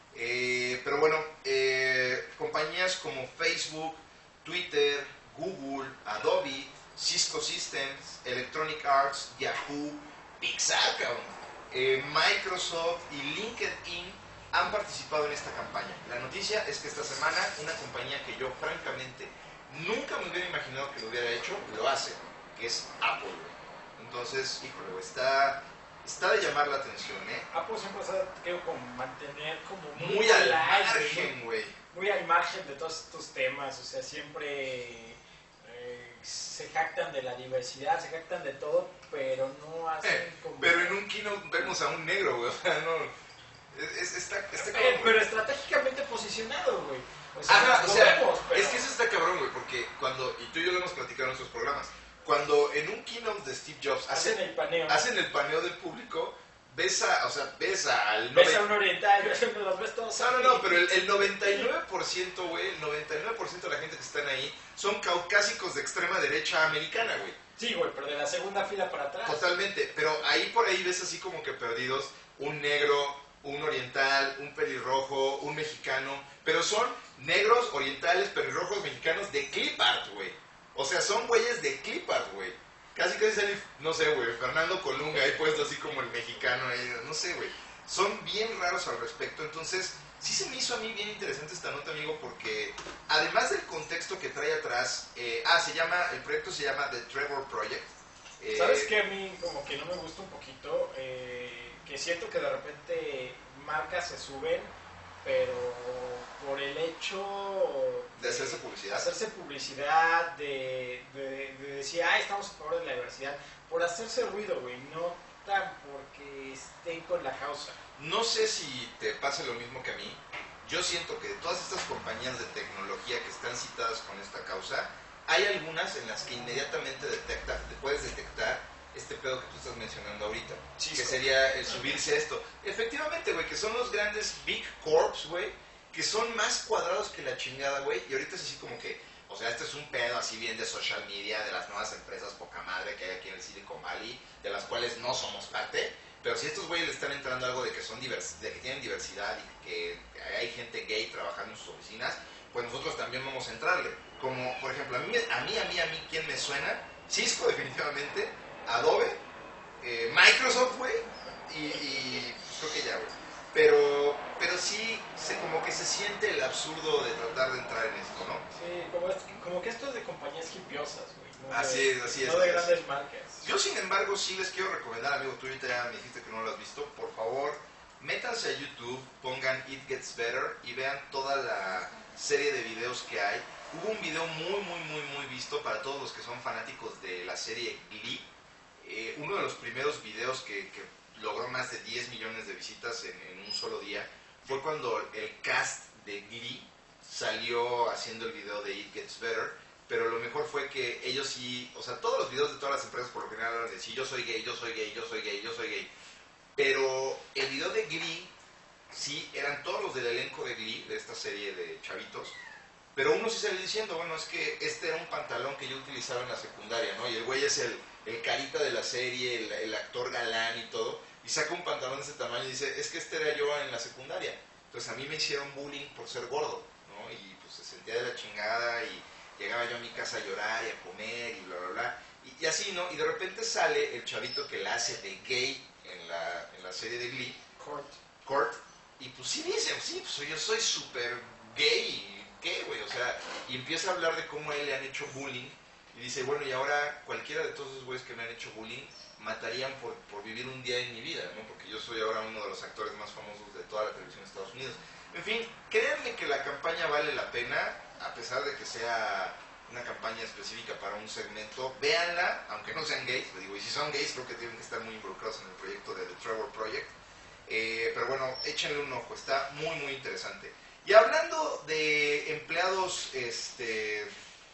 [SPEAKER 1] Eh, pero bueno, eh, compañías como Facebook, Twitter, Google, Adobe, Cisco Systems, Electronic Arts, Yahoo, Pixar, cabrón, eh, Microsoft y LinkedIn han participado en esta campaña. La noticia es que esta semana una compañía que yo francamente nunca me hubiera imaginado que lo hubiera hecho, lo hace, que es Apple, güey. Entonces, híjole, güey, está, está de llamar la atención, ¿eh?
[SPEAKER 2] Apple siempre se ha querido como mantener como muy,
[SPEAKER 1] Muy al
[SPEAKER 2] light,
[SPEAKER 1] margen, güey.
[SPEAKER 2] Muy al margen de todos estos temas, o sea, siempre eh, se jactan de la diversidad, se jactan de todo, pero no hacen
[SPEAKER 1] Eh,
[SPEAKER 2] como...
[SPEAKER 1] pero en un keynote vemos a un negro, güey, o sea, no... Es, está, está
[SPEAKER 2] Eh,
[SPEAKER 1] cabrón,
[SPEAKER 2] pero estratégicamente posicionado, güey. O sea,
[SPEAKER 1] Ajá, o
[SPEAKER 2] lo
[SPEAKER 1] sea,
[SPEAKER 2] vemos, pero...
[SPEAKER 1] es que eso está cabrón, güey, porque cuando, y tú y yo lo hemos platicado en nuestros programas, cuando en un keynote de Steve Jobs
[SPEAKER 2] hacen
[SPEAKER 1] hacen,
[SPEAKER 2] el paneo.
[SPEAKER 1] hacen el paneo del público, ves a, o sea, ves al...
[SPEAKER 2] Ves a un oriental, ves a los ves todos.
[SPEAKER 1] No, no, no, pero el, el noventa y nueve por ciento, güey, el noventa y nueve por ciento de la gente que están ahí son caucásicos de extrema derecha americana, güey.
[SPEAKER 2] Sí, güey, pero de la segunda fila para atrás.
[SPEAKER 1] Totalmente, pero ahí por ahí ves así como que perdidos un negro, un oriental, un pelirrojo, un mexicano, pero son negros, orientales, pelirrojos, mexicanos de clip art, güey. O sea, son güeyes de clip art, güey. Casi casi sale, no sé, güey, Fernando Colunga ahí puesto así como el mexicano ahí, no sé, güey. Son bien raros al respecto, entonces sí se me hizo a mí bien interesante esta nota, amigo, porque además del contexto que trae atrás, eh, ah, se llama, el proyecto se llama The Trevor Project. Eh,
[SPEAKER 2] ¿Sabes qué? A mí como que no me gusta un poquito, eh, que siento que de repente marcas se suben, pero por el hecho
[SPEAKER 1] de hacerse publicidad.
[SPEAKER 2] hacerse publicidad, de, de, de decir, ah, estamos a favor de la diversidad, por hacerse ruido, güey, no tan porque estén con la causa.
[SPEAKER 1] No sé si te pase lo mismo que a mí. Yo siento que de todas estas compañías de tecnología que están citadas con esta causa, hay algunas en las que inmediatamente detecta, puedes detectar este pedo que tú estás mencionando ahorita,
[SPEAKER 2] Sí,
[SPEAKER 1] que
[SPEAKER 2] sí.
[SPEAKER 1] sería el subirse a esto. Efectivamente, güey, que son los grandes Big Corps, güey, que son más cuadrados que la chingada, güey, y ahorita es así como que, o sea, este es un pedo así bien de social media, de las nuevas empresas poca madre que hay aquí en el Silicon Valley, de las cuales no somos parte, pero si estos güeyes le están entrando algo de que son divers, de que tienen diversidad y que hay gente gay trabajando en sus oficinas, pues nosotros también vamos a entrarle. Como, por ejemplo, a mí, a mí, a mí, a mí, ¿quién me suena? Cisco, definitivamente, Adobe, eh, Microsoft, güey, y, y pues creo que ya, güey. pero, pero sí, se, como que se siente el absurdo de tratar de entrar en esto, ¿no?
[SPEAKER 2] Sí, como, es, como que esto es de compañías hipiosas, güey. No
[SPEAKER 1] Así
[SPEAKER 2] de,
[SPEAKER 1] es, así es.
[SPEAKER 2] No de
[SPEAKER 1] es.
[SPEAKER 2] grandes marcas.
[SPEAKER 1] Yo, sin embargo, sí les quiero recomendar, amigo, tú ahorita ya me dijiste que no lo has visto, por favor, métanse a YouTube, pongan It Gets Better y vean toda la serie de videos que hay. Hubo un video muy, muy, muy, muy visto para todos los que son fanáticos de la serie Glee. Eh, uno de los primeros videos que, que logró más de diez millones de visitas en, en un solo día fue cuando el cast de Glee salió haciendo el video de It Gets Better, pero lo mejor fue que ellos sí, o sea, todos los videos de todas las empresas por lo general hablan de sí, yo soy gay, yo soy gay, yo soy gay, yo soy gay, pero el video de Glee, sí, eran todos los del elenco de Glee, de esta serie de chavitos, pero uno sí salió diciendo, bueno, es que este era un pantalón que yo utilizaba en la secundaria, ¿no? Y el güey es el, el carita de la serie, el, el actor galán y todo, y saca un pantalón de ese tamaño y dice, es que este era yo en la secundaria. Entonces a mí me hicieron bullying por ser gordo, ¿no? Y pues se sentía de la chingada y llegaba yo a mi casa a llorar y a comer y bla, bla, bla. Y, y así, ¿no? Y de repente sale el chavito que la hace de gay en la, en la serie de Glee.
[SPEAKER 2] Kurt.
[SPEAKER 1] Kurt. Y pues sí dice, sí, pues yo soy súper gay. ¿Qué, güey? O sea, y empieza a hablar de cómo a él le han hecho bullying. Y dice, bueno, y ahora cualquiera de todos esos güeyes que me han hecho bullying matarían por, por vivir un día en mi vida, ¿no? Porque yo soy ahora uno de los actores más famosos de toda la televisión de Estados Unidos. En fin, créanme que la campaña vale la pena, a pesar de que sea una campaña específica para un segmento. Véanla, aunque no sean gays, les digo, y si son gays creo que tienen que estar muy involucrados en el proyecto de The Trevor Project. Eh, pero bueno, échenle un ojo, está muy muy interesante. Y hablando de empleados este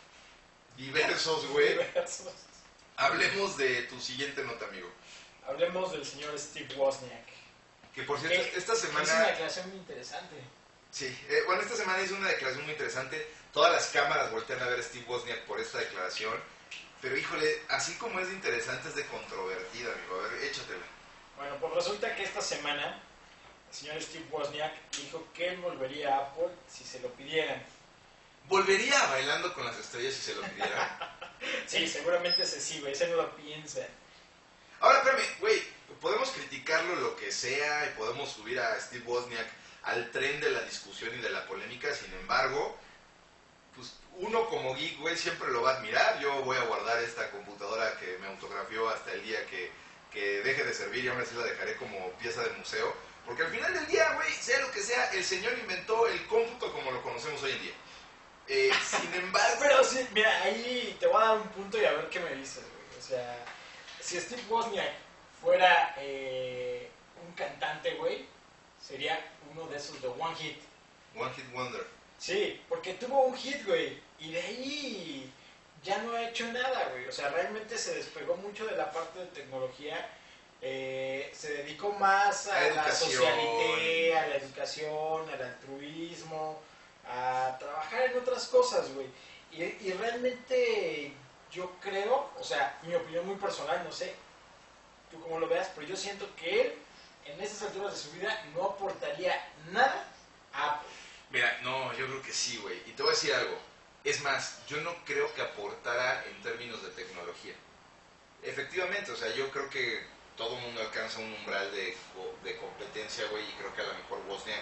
[SPEAKER 1] diversos, güey,
[SPEAKER 2] Diversos.
[SPEAKER 1] hablemos de tu siguiente nota, amigo.
[SPEAKER 2] Hablemos del señor Steve Wozniak.
[SPEAKER 1] Que por cierto,
[SPEAKER 2] Que
[SPEAKER 1] esta
[SPEAKER 2] Es una
[SPEAKER 1] semana...
[SPEAKER 2] declaración muy interesante.
[SPEAKER 1] Sí, eh, bueno, esta semana hizo una declaración muy interesante. Todas las cámaras voltean a ver a Steve Wozniak por esta declaración. Pero híjole, así como es de interesante, es de controvertida, amigo. A ver, échatela.
[SPEAKER 2] Bueno, pues resulta que esta semana el señor Steve Wozniak dijo que él volvería a Apple si se lo pidieran.
[SPEAKER 1] ¿Volvería a Bailando con las Estrellas si se lo pidiera?
[SPEAKER 2] Sí, seguramente ese sí, güey, ese no lo piensa.
[SPEAKER 1] Ahora, espérame, güey, podemos criticarlo lo que sea y podemos subir a Steve Wozniak al tren de la discusión y de la polémica, sin embargo, pues uno como geek, güey, siempre lo va a admirar. Yo voy a guardar esta computadora que me autografió hasta el día que, que deje de servir y aún así la dejaré como pieza de museo, porque al final del día, güey, sea lo que sea, el señor inventó el cómputo como lo conocemos hoy en día. Eh, sin embargo...
[SPEAKER 2] Pero sí, mira, ahí te voy a dar un punto y a ver qué me dices, güey. O sea, si Steve Wozniak fuera eh, un cantante, güey, sería uno de esos de One Hit.
[SPEAKER 1] One Hit Wonder.
[SPEAKER 2] Sí, porque tuvo un hit, güey, y de ahí ya no ha hecho nada, güey. O sea, realmente se despegó mucho de la parte de tecnología. Eh, se dedicó más a,
[SPEAKER 1] A
[SPEAKER 2] la
[SPEAKER 1] educación.
[SPEAKER 2] socialité, a la educación, al altruismo, a trabajar en otras cosas, güey. Y, y realmente yo creo, o sea, mi opinión muy personal, no sé tú cómo lo veas, pero yo siento que él en esas alturas de su vida no aportaría nada a Apple.
[SPEAKER 1] Mira, no, yo creo que sí, güey. Y te voy a decir algo. Es más, yo no creo que aportara en términos de tecnología. Efectivamente, o sea, yo creo que todo el mundo alcanza un umbral de, de competencia, güey, y creo que a lo mejor Wozniak...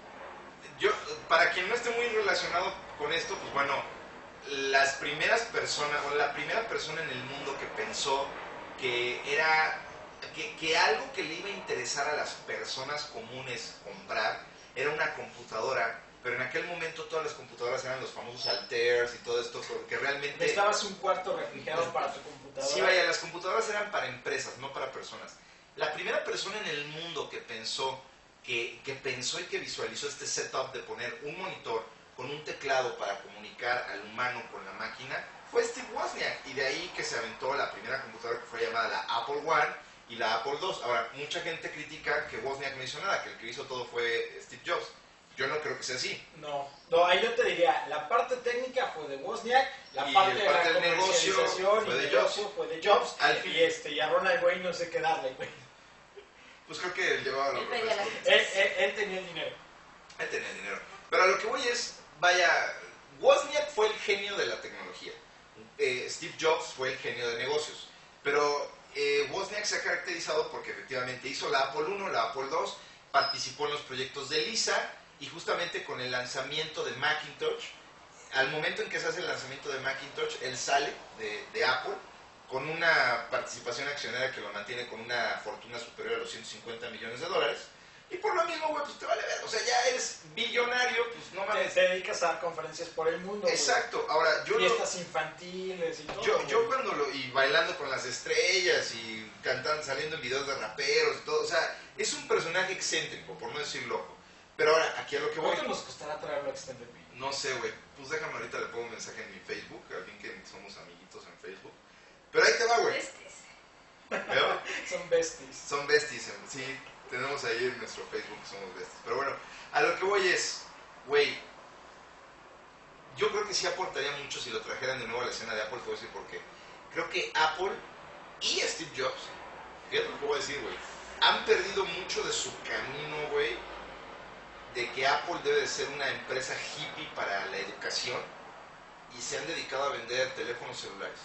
[SPEAKER 1] Yo, para quien no esté muy relacionado con esto, pues bueno, las primeras personas, o la primera persona en el mundo que pensó que era... Que, que algo que le iba a interesar a las personas comunes comprar era una computadora, pero en aquel momento todas las computadoras eran los famosos Altairs y todo esto, porque realmente...
[SPEAKER 2] Necesitabas un cuarto refrigerado para tu computadora.
[SPEAKER 1] Sí, vaya, las computadoras eran para empresas, no para personas. La primera persona en el mundo que pensó, que, que pensó y que visualizó este setup de poner un monitor con un teclado para comunicar al humano con la máquina fue Steve Wozniak, y de ahí que se aventó la primera computadora que fue llamada la Apple One y la Apple dos. Ahora, mucha gente critica que Wozniak no hizo nada, que el que hizo todo fue Steve Jobs. Yo no creo que sea así.
[SPEAKER 2] No, no, ahí yo te diría, la parte técnica fue de Wozniak, la
[SPEAKER 1] Y
[SPEAKER 2] parte
[SPEAKER 1] el
[SPEAKER 2] de
[SPEAKER 1] parte
[SPEAKER 2] la
[SPEAKER 1] del negocio
[SPEAKER 2] comercialización
[SPEAKER 1] fue
[SPEAKER 2] y
[SPEAKER 1] de
[SPEAKER 2] negocio
[SPEAKER 1] Jobs.
[SPEAKER 2] fue de Jobs,
[SPEAKER 1] Al
[SPEAKER 2] y,
[SPEAKER 1] fin.
[SPEAKER 2] este, y a Ronald Wayne no sé qué darle, güey.
[SPEAKER 1] Pues creo que él llevaba los
[SPEAKER 3] Él pedía las
[SPEAKER 1] refrescos.
[SPEAKER 2] Él, él, él tenía el dinero.
[SPEAKER 1] Él tenía dinero. Pero a lo que voy es, vaya, Wozniak fue el genio de la tecnología. Eh, Steve Jobs fue el genio de negocios. Pero eh, Wozniak se ha caracterizado porque efectivamente hizo la Apple uno, la Apple dos, participó en los proyectos de Lisa y justamente con el lanzamiento de Macintosh, al momento en que se hace el lanzamiento de Macintosh, él sale de, de Apple con una participación accionaria que lo mantiene con una fortuna superior a los ciento cincuenta millones de dólares. Y por lo mismo, güey, pues te vale ver. O sea, ya eres billonario, pues no
[SPEAKER 2] Te,
[SPEAKER 1] mames.
[SPEAKER 2] te dedicas a dar conferencias por el mundo.
[SPEAKER 1] Exacto. Ahora, yo
[SPEAKER 2] güey.
[SPEAKER 1] lo,
[SPEAKER 2] Fiestas infantiles y todo.
[SPEAKER 1] yo,
[SPEAKER 2] güey.
[SPEAKER 1] yo cuando lo, y bailando con las estrellas y cantando, saliendo en videos de raperos y todo, o sea, es un personaje excéntrico, por no decir loco. Pero ahora, aquí a lo que voy,
[SPEAKER 2] ¿Cuánto nos costará traerlo a Extended View?
[SPEAKER 1] no sé, güey, pues déjame ahorita le pongo un mensaje en mi Facebook, al fin que somos amiguitos en Facebook. Pero ahí te va, güey.
[SPEAKER 3] Besties.
[SPEAKER 1] ¿Veo?
[SPEAKER 2] Son besties.
[SPEAKER 1] Son besties, en- sí, tenemos ahí en nuestro Facebook que somos besties. Pero bueno, a lo que voy es, güey, yo creo que sí aportaría mucho si lo trajeran de nuevo a la escena de Apple, te voy a decir por qué. Creo que Apple y Steve Jobs, fíjate lo que voy a decir, güey, han perdido mucho de su camino, güey, de que Apple debe de ser una empresa hippie para la educación y se han dedicado a vender teléfonos celulares.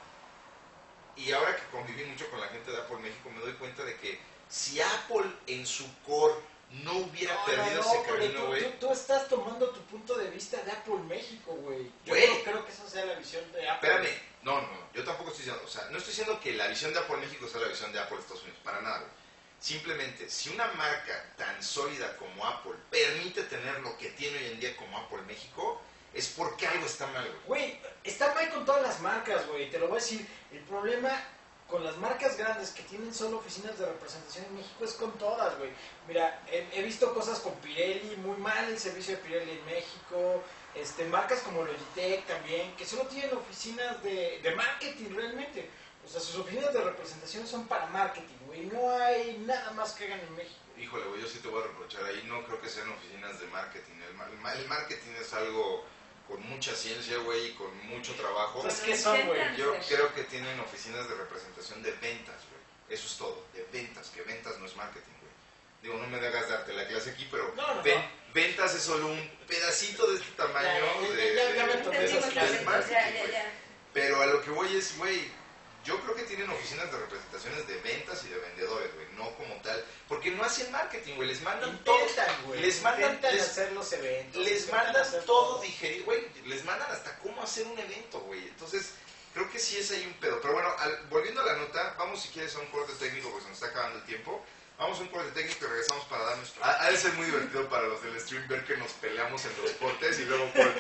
[SPEAKER 1] Y ahora que conviví mucho con la gente de Apple México, me doy cuenta de que si Apple en su core no hubiera
[SPEAKER 2] No,
[SPEAKER 1] perdido
[SPEAKER 2] no, no,
[SPEAKER 1] ese
[SPEAKER 2] pero
[SPEAKER 1] camino,
[SPEAKER 2] tú,
[SPEAKER 1] güey.
[SPEAKER 2] tú, tú estás tomando tu punto de vista de Apple México, güey. Yo
[SPEAKER 1] Güey.
[SPEAKER 2] no creo que esa sea la visión de Apple.
[SPEAKER 1] Espérame, no, no, yo tampoco estoy diciendo, o sea, no estoy diciendo que la visión de Apple México sea la visión de Apple Estados Unidos, para nada, güey. Simplemente, si una marca tan sólida como Apple permite tener lo que tiene hoy en día como Apple México, es porque algo está mal, güey.
[SPEAKER 2] Güey, está mal con todas las marcas, güey. Te lo voy a decir. El problema con las marcas grandes que tienen solo oficinas de representación en México es con todas, güey. Mira, he, he visto cosas con Pirelli, muy mal el servicio de Pirelli en México. Este, marcas como Logitech también, que solo tienen oficinas de, de marketing realmente. O sea, sus oficinas de representación son para marketing, güey. No hay nada más que hagan en México.
[SPEAKER 1] Híjole, güey, yo sí te voy a reprochar ahí, no creo que sean oficinas de marketing. El, ma- el ma- el marketing es algo con mucha ciencia, güey, y con mucho trabajo.
[SPEAKER 2] Entonces, ¿qué son, güey?
[SPEAKER 1] Yo creo que tienen oficinas de representación de ventas, güey. Eso es todo, de ventas, que ventas no es marketing, güey. Digo, no me hagas darte la clase aquí, pero
[SPEAKER 2] No, no,
[SPEAKER 1] ven-
[SPEAKER 2] no.
[SPEAKER 1] ventas es solo un pedacito de este tamaño
[SPEAKER 2] Ya, ya,
[SPEAKER 1] de,
[SPEAKER 2] ya, ya me
[SPEAKER 1] de-
[SPEAKER 2] tomé
[SPEAKER 1] de-
[SPEAKER 2] esas
[SPEAKER 1] del
[SPEAKER 2] clases.
[SPEAKER 1] marketing,
[SPEAKER 3] Ya, ya,
[SPEAKER 1] güey.
[SPEAKER 3] ya.
[SPEAKER 1] Pero a lo que voy es, güey, yo creo que tienen oficinas de representaciones de ventas y de vendedores, güey, no como tal. Porque no hacen marketing, güey, les mandan todo.
[SPEAKER 2] Intentan, güey.
[SPEAKER 1] Les mandan-
[SPEAKER 2] Intentan
[SPEAKER 1] les-
[SPEAKER 2] hacer los eventos.
[SPEAKER 1] Les
[SPEAKER 2] intentan
[SPEAKER 1] mandan
[SPEAKER 2] hacer
[SPEAKER 1] todo digerido, güey, les mandan hasta cómo hacer un evento, güey. Entonces, creo que sí es ahí un pedo. Pero bueno, al- volviendo a la nota, vamos si quieres a un corte técnico porque se nos está acabando el tiempo. Vamos a un corte técnico y regresamos para dar nuestro... Ha, ha de ser muy divertido para los del stream ver que nos peleamos en los cortes y luego por...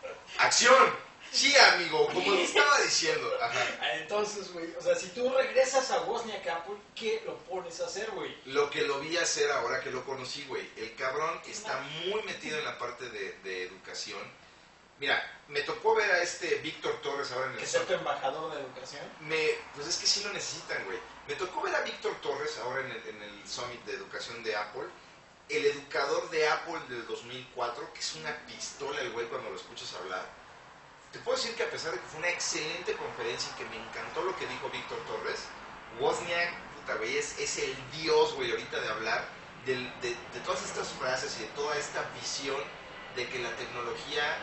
[SPEAKER 1] ¡Acción! Sí, amigo, como lo estaba diciendo. Ajá.
[SPEAKER 2] Ah, entonces, güey, o sea, si tú regresas a Wozniak Apple, ¿qué lo pones a hacer, güey?
[SPEAKER 1] Lo que lo vi hacer ahora que lo conocí, güey. El cabrón está muy metido en la parte de, de educación. Mira, me tocó ver a este Víctor Torres ahora en
[SPEAKER 2] Que
[SPEAKER 1] el...
[SPEAKER 2] sea tu embajador de educación.
[SPEAKER 1] Me, pues es que sí lo necesitan, güey. Me tocó ver a Víctor Torres ahora en el, en el Summit de Educación de Apple. El educador de Apple del dos mil cuatro, que es una pistola el güey cuando lo escuchas hablar. Te puedo decir que a pesar de que fue una excelente conferencia y que me encantó lo que dijo Víctor Torres, Wozniak, puta güey, es, es el dios, güey, ahorita de hablar del- de, de todas estas frases y de toda esta visión de que la tecnología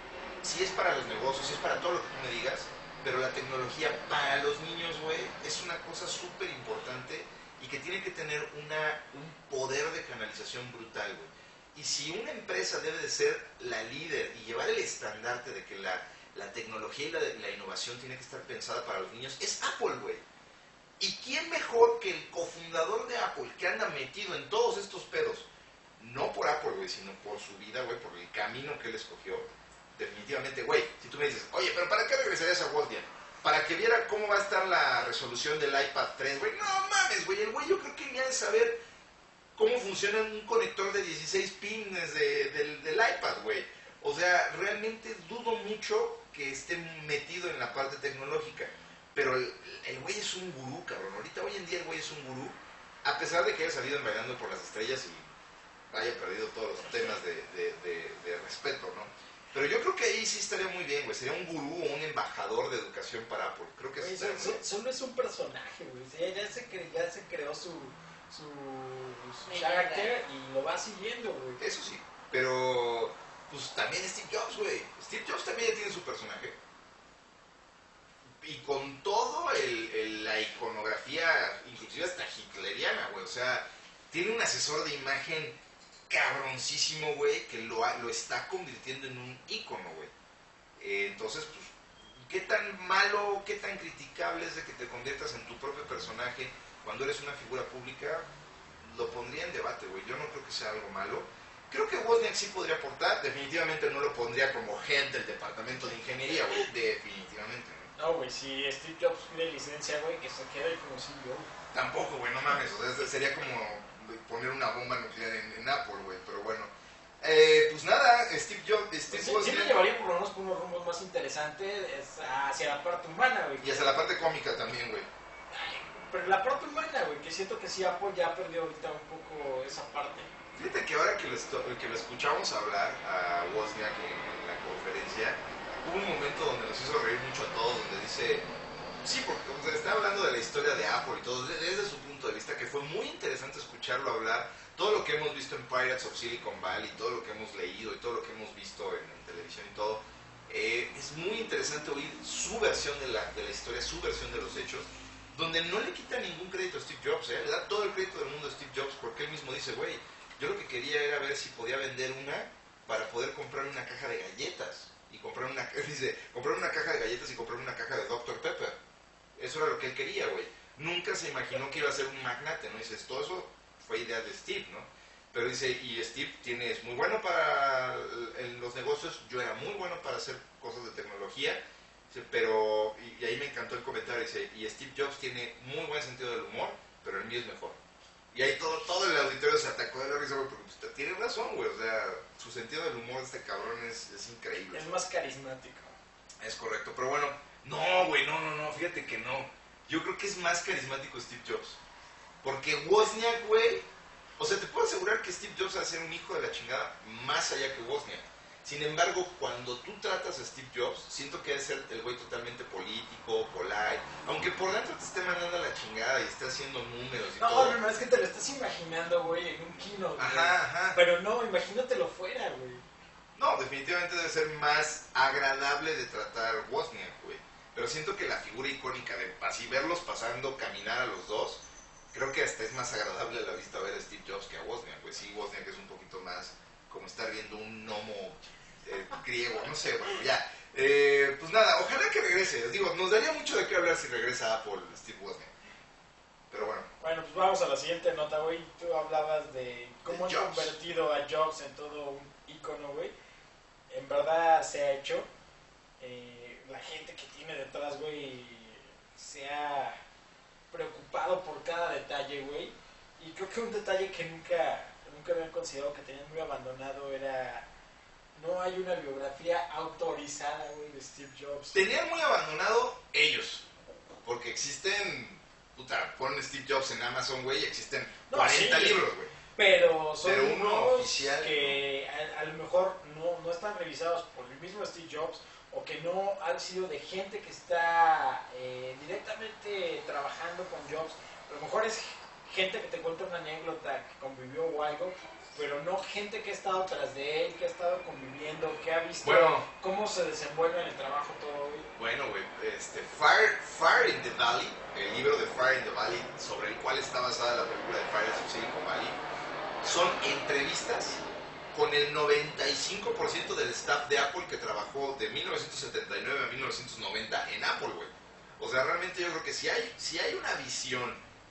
[SPEAKER 1] sí es para los negocios, sí es para todo lo que tú me digas, pero la tecnología para los niños, güey, es una cosa súper importante y que tiene que tener una, un poder de canalización brutal, güey. Y si una empresa debe de ser la líder y llevar el estandarte de que la, la tecnología y la, la innovación tiene que estar pensada para los niños, es Apple, güey. ¿Y quién mejor que el cofundador de Apple, que anda metido en todos estos pedos? No por Apple, güey, sino por su vida, güey, por el camino que él escogió. Definitivamente, güey, si tú me dices, oye, pero ¿para qué regresarías a Wozniak? Para que viera cómo va a estar la resolución del iPad tres, güey. No mames, güey, el güey yo creo que ni ha de saber cómo funciona un conector de dieciséis pines de- del, del iPad, güey. O sea, realmente dudo mucho que esté metido en la parte tecnológica. Pero el el güey es un gurú, cabrón. Ahorita, hoy en día, el güey es un gurú. A pesar de que haya salido en Bailando por las Estrellas y haya perdido todos los temas de, de, de, de respeto, ¿no? Pero yo creo que ahí sí estaría muy bien, güey. Sería un gurú o un embajador de educación para Apple. Creo que
[SPEAKER 2] Güey,
[SPEAKER 1] sí
[SPEAKER 2] so-
[SPEAKER 1] estaría muy
[SPEAKER 2] so- solo es un personaje, güey. O sea, ya, se cre- ya se creó su, su, su
[SPEAKER 3] Leyenda.
[SPEAKER 2] carácter y lo va siguiendo, güey.
[SPEAKER 1] Eso sí, pero pues también Steve Jobs, güey. Steve Jobs también ya tiene su personaje. Y con todo el, el- la iconografía, inclusive hasta hitleriana, güey. O sea, tiene un asesor de imagen cabroncísimo, güey, que lo, lo está convirtiendo en un ícono, güey. Eh, entonces, pues, ¿qué tan malo, qué tan criticable es de que te conviertas en tu propio personaje cuando eres una figura pública? Lo pondría en debate, güey. Yo no creo que sea algo malo. Creo que Wozniak sí podría aportar. Definitivamente no lo pondría como head del departamento de ingeniería, güey. Definitivamente, ¿no?
[SPEAKER 2] No, güey, si Steve Jobs pide licencia, güey, que se quede como C E O.
[SPEAKER 1] Tampoco, güey, no mames. O sea, sería como poner una bomba nuclear en, en Apple, güey. Pero bueno. Eh, pues nada, Steve Jobs, Steve
[SPEAKER 2] Sí,
[SPEAKER 1] Wozniak.
[SPEAKER 2] sí me llevaría por lo menos por unos rumbos más interesantes es hacia la parte humana, güey.
[SPEAKER 1] Y hasta la parte cómica también, güey.
[SPEAKER 2] Ay, pero la parte humana, güey, que siento que sí Apple ya perdió ahorita un poco esa parte.
[SPEAKER 1] Fíjate que ahora que lo, esto- que lo escuchamos hablar a Wozniak en, en la conferencia, hubo un momento donde nos hizo reír mucho a todos, donde dice, sí, porque o sea, está hablando de la historia de Apple y todo, desde, desde su punto de vista, que fue muy interesante escucharlo hablar, todo lo que hemos visto en Pirates of Silicon Valley, todo lo que hemos leído y todo lo que hemos visto en, en televisión y todo, eh, es muy interesante oír su versión de la, de la historia, su versión de los hechos, donde no le quita ningún crédito a Steve Jobs, ¿eh? Le da todo el crédito del mundo a Steve Jobs, porque él mismo dice, güey, yo lo que quería era ver si podía vender una para poder comprar una caja de galletas. Y comprar una, dice, comprar una caja de galletas y comprar una caja de doctor Pepper. Eso era lo que él quería, güey. Nunca se imaginó que iba a ser un magnate, ¿no? Dices, todo eso fue idea de Steve, ¿no? Pero dice, y Steve tiene, es muy bueno para en los negocios, yo era muy bueno para hacer cosas de tecnología, dice, pero, y, y ahí me encantó el comentario, dice, y Steve Jobs tiene muy buen sentido del humor, pero el mío es mejor. Y ahí todo, todo el auditorio se atacó de la risa, güey, porque usted tiene razón, güey, o sea, su sentido del humor de este cabrón es, es increíble.
[SPEAKER 2] Es más carismático.
[SPEAKER 1] Es correcto, pero bueno, no, güey, no, no, no, fíjate que no. Yo creo que es más carismático Steve Jobs. Porque Wozniak, güey, o sea, te puedo asegurar que Steve Jobs va a ser un hijo de la chingada más allá que Wozniak. Sin embargo, cuando tú tratas a Steve Jobs, siento que debe ser el güey totalmente político, polite, aunque por dentro te esté mandando a la chingada y esté haciendo números y
[SPEAKER 2] No,
[SPEAKER 1] todo.
[SPEAKER 2] no, no, es que te lo estás imaginando, güey, en un keynote.
[SPEAKER 1] Ajá,
[SPEAKER 2] güey.
[SPEAKER 1] ajá.
[SPEAKER 2] Pero no, imagínatelo fuera, güey.
[SPEAKER 1] No, definitivamente debe ser más agradable de tratar Wozniak, güey. Pero siento que la figura icónica de así verlos pasando, caminar a los dos, creo que hasta es más agradable a la vista ver a Steve Jobs que a Wozniak, güey. Sí, Wozniak es un poquito más como estar viendo un gnomo eh, griego, no sé, bueno, ya. Eh, pues nada, ojalá que regrese. Digo, nos daría mucho de qué hablar si regresa a Apple, Steve Wozniak. Pero bueno.
[SPEAKER 2] Bueno, pues vamos a la siguiente nota, güey. Tú hablabas de cómo han
[SPEAKER 1] De Jobs.
[SPEAKER 2] convertido a Jobs en todo un ícono, güey. En verdad se ha hecho. Eh, la gente que tiene detrás, güey, se ha preocupado por cada detalle, güey. Y creo que un detalle que nunca, nunca habían considerado que tenían muy abandonado era... No hay una biografía autorizada, güey, de Steve Jobs.
[SPEAKER 1] Tenían muy abandonado ellos, porque existen, puta, ponen Steve Jobs en Amazon, güey, y existen
[SPEAKER 2] No,
[SPEAKER 1] cuarenta
[SPEAKER 2] sí.
[SPEAKER 1] libros, güey.
[SPEAKER 2] Pero son
[SPEAKER 1] Pero uno
[SPEAKER 2] unos
[SPEAKER 1] oficial,
[SPEAKER 2] que a, a lo mejor no, no están revisados por el mismo Steve Jobs o que no han sido de gente que está eh, directamente trabajando con Jobs. A lo mejor es gente que te cuenta una anécdota que convivió o algo, pero no gente que ha estado tras de él, que ha estado conviviendo, que ha visto
[SPEAKER 1] Bueno.
[SPEAKER 2] cómo se desenvuelve en el trabajo todo. güey.
[SPEAKER 1] Bueno, güey, este, Fire, Fire in the Valley, el libro de Fire in the Valley, sobre el cual está basada la película de Pirates of Silicon Valley, son entrevistas con el noventa y cinco por ciento del staff de Apple que trabajó de mil novecientos setenta y nueve a mil novecientos noventa en Apple, güey. O sea, realmente yo creo que si hay, si hay una visión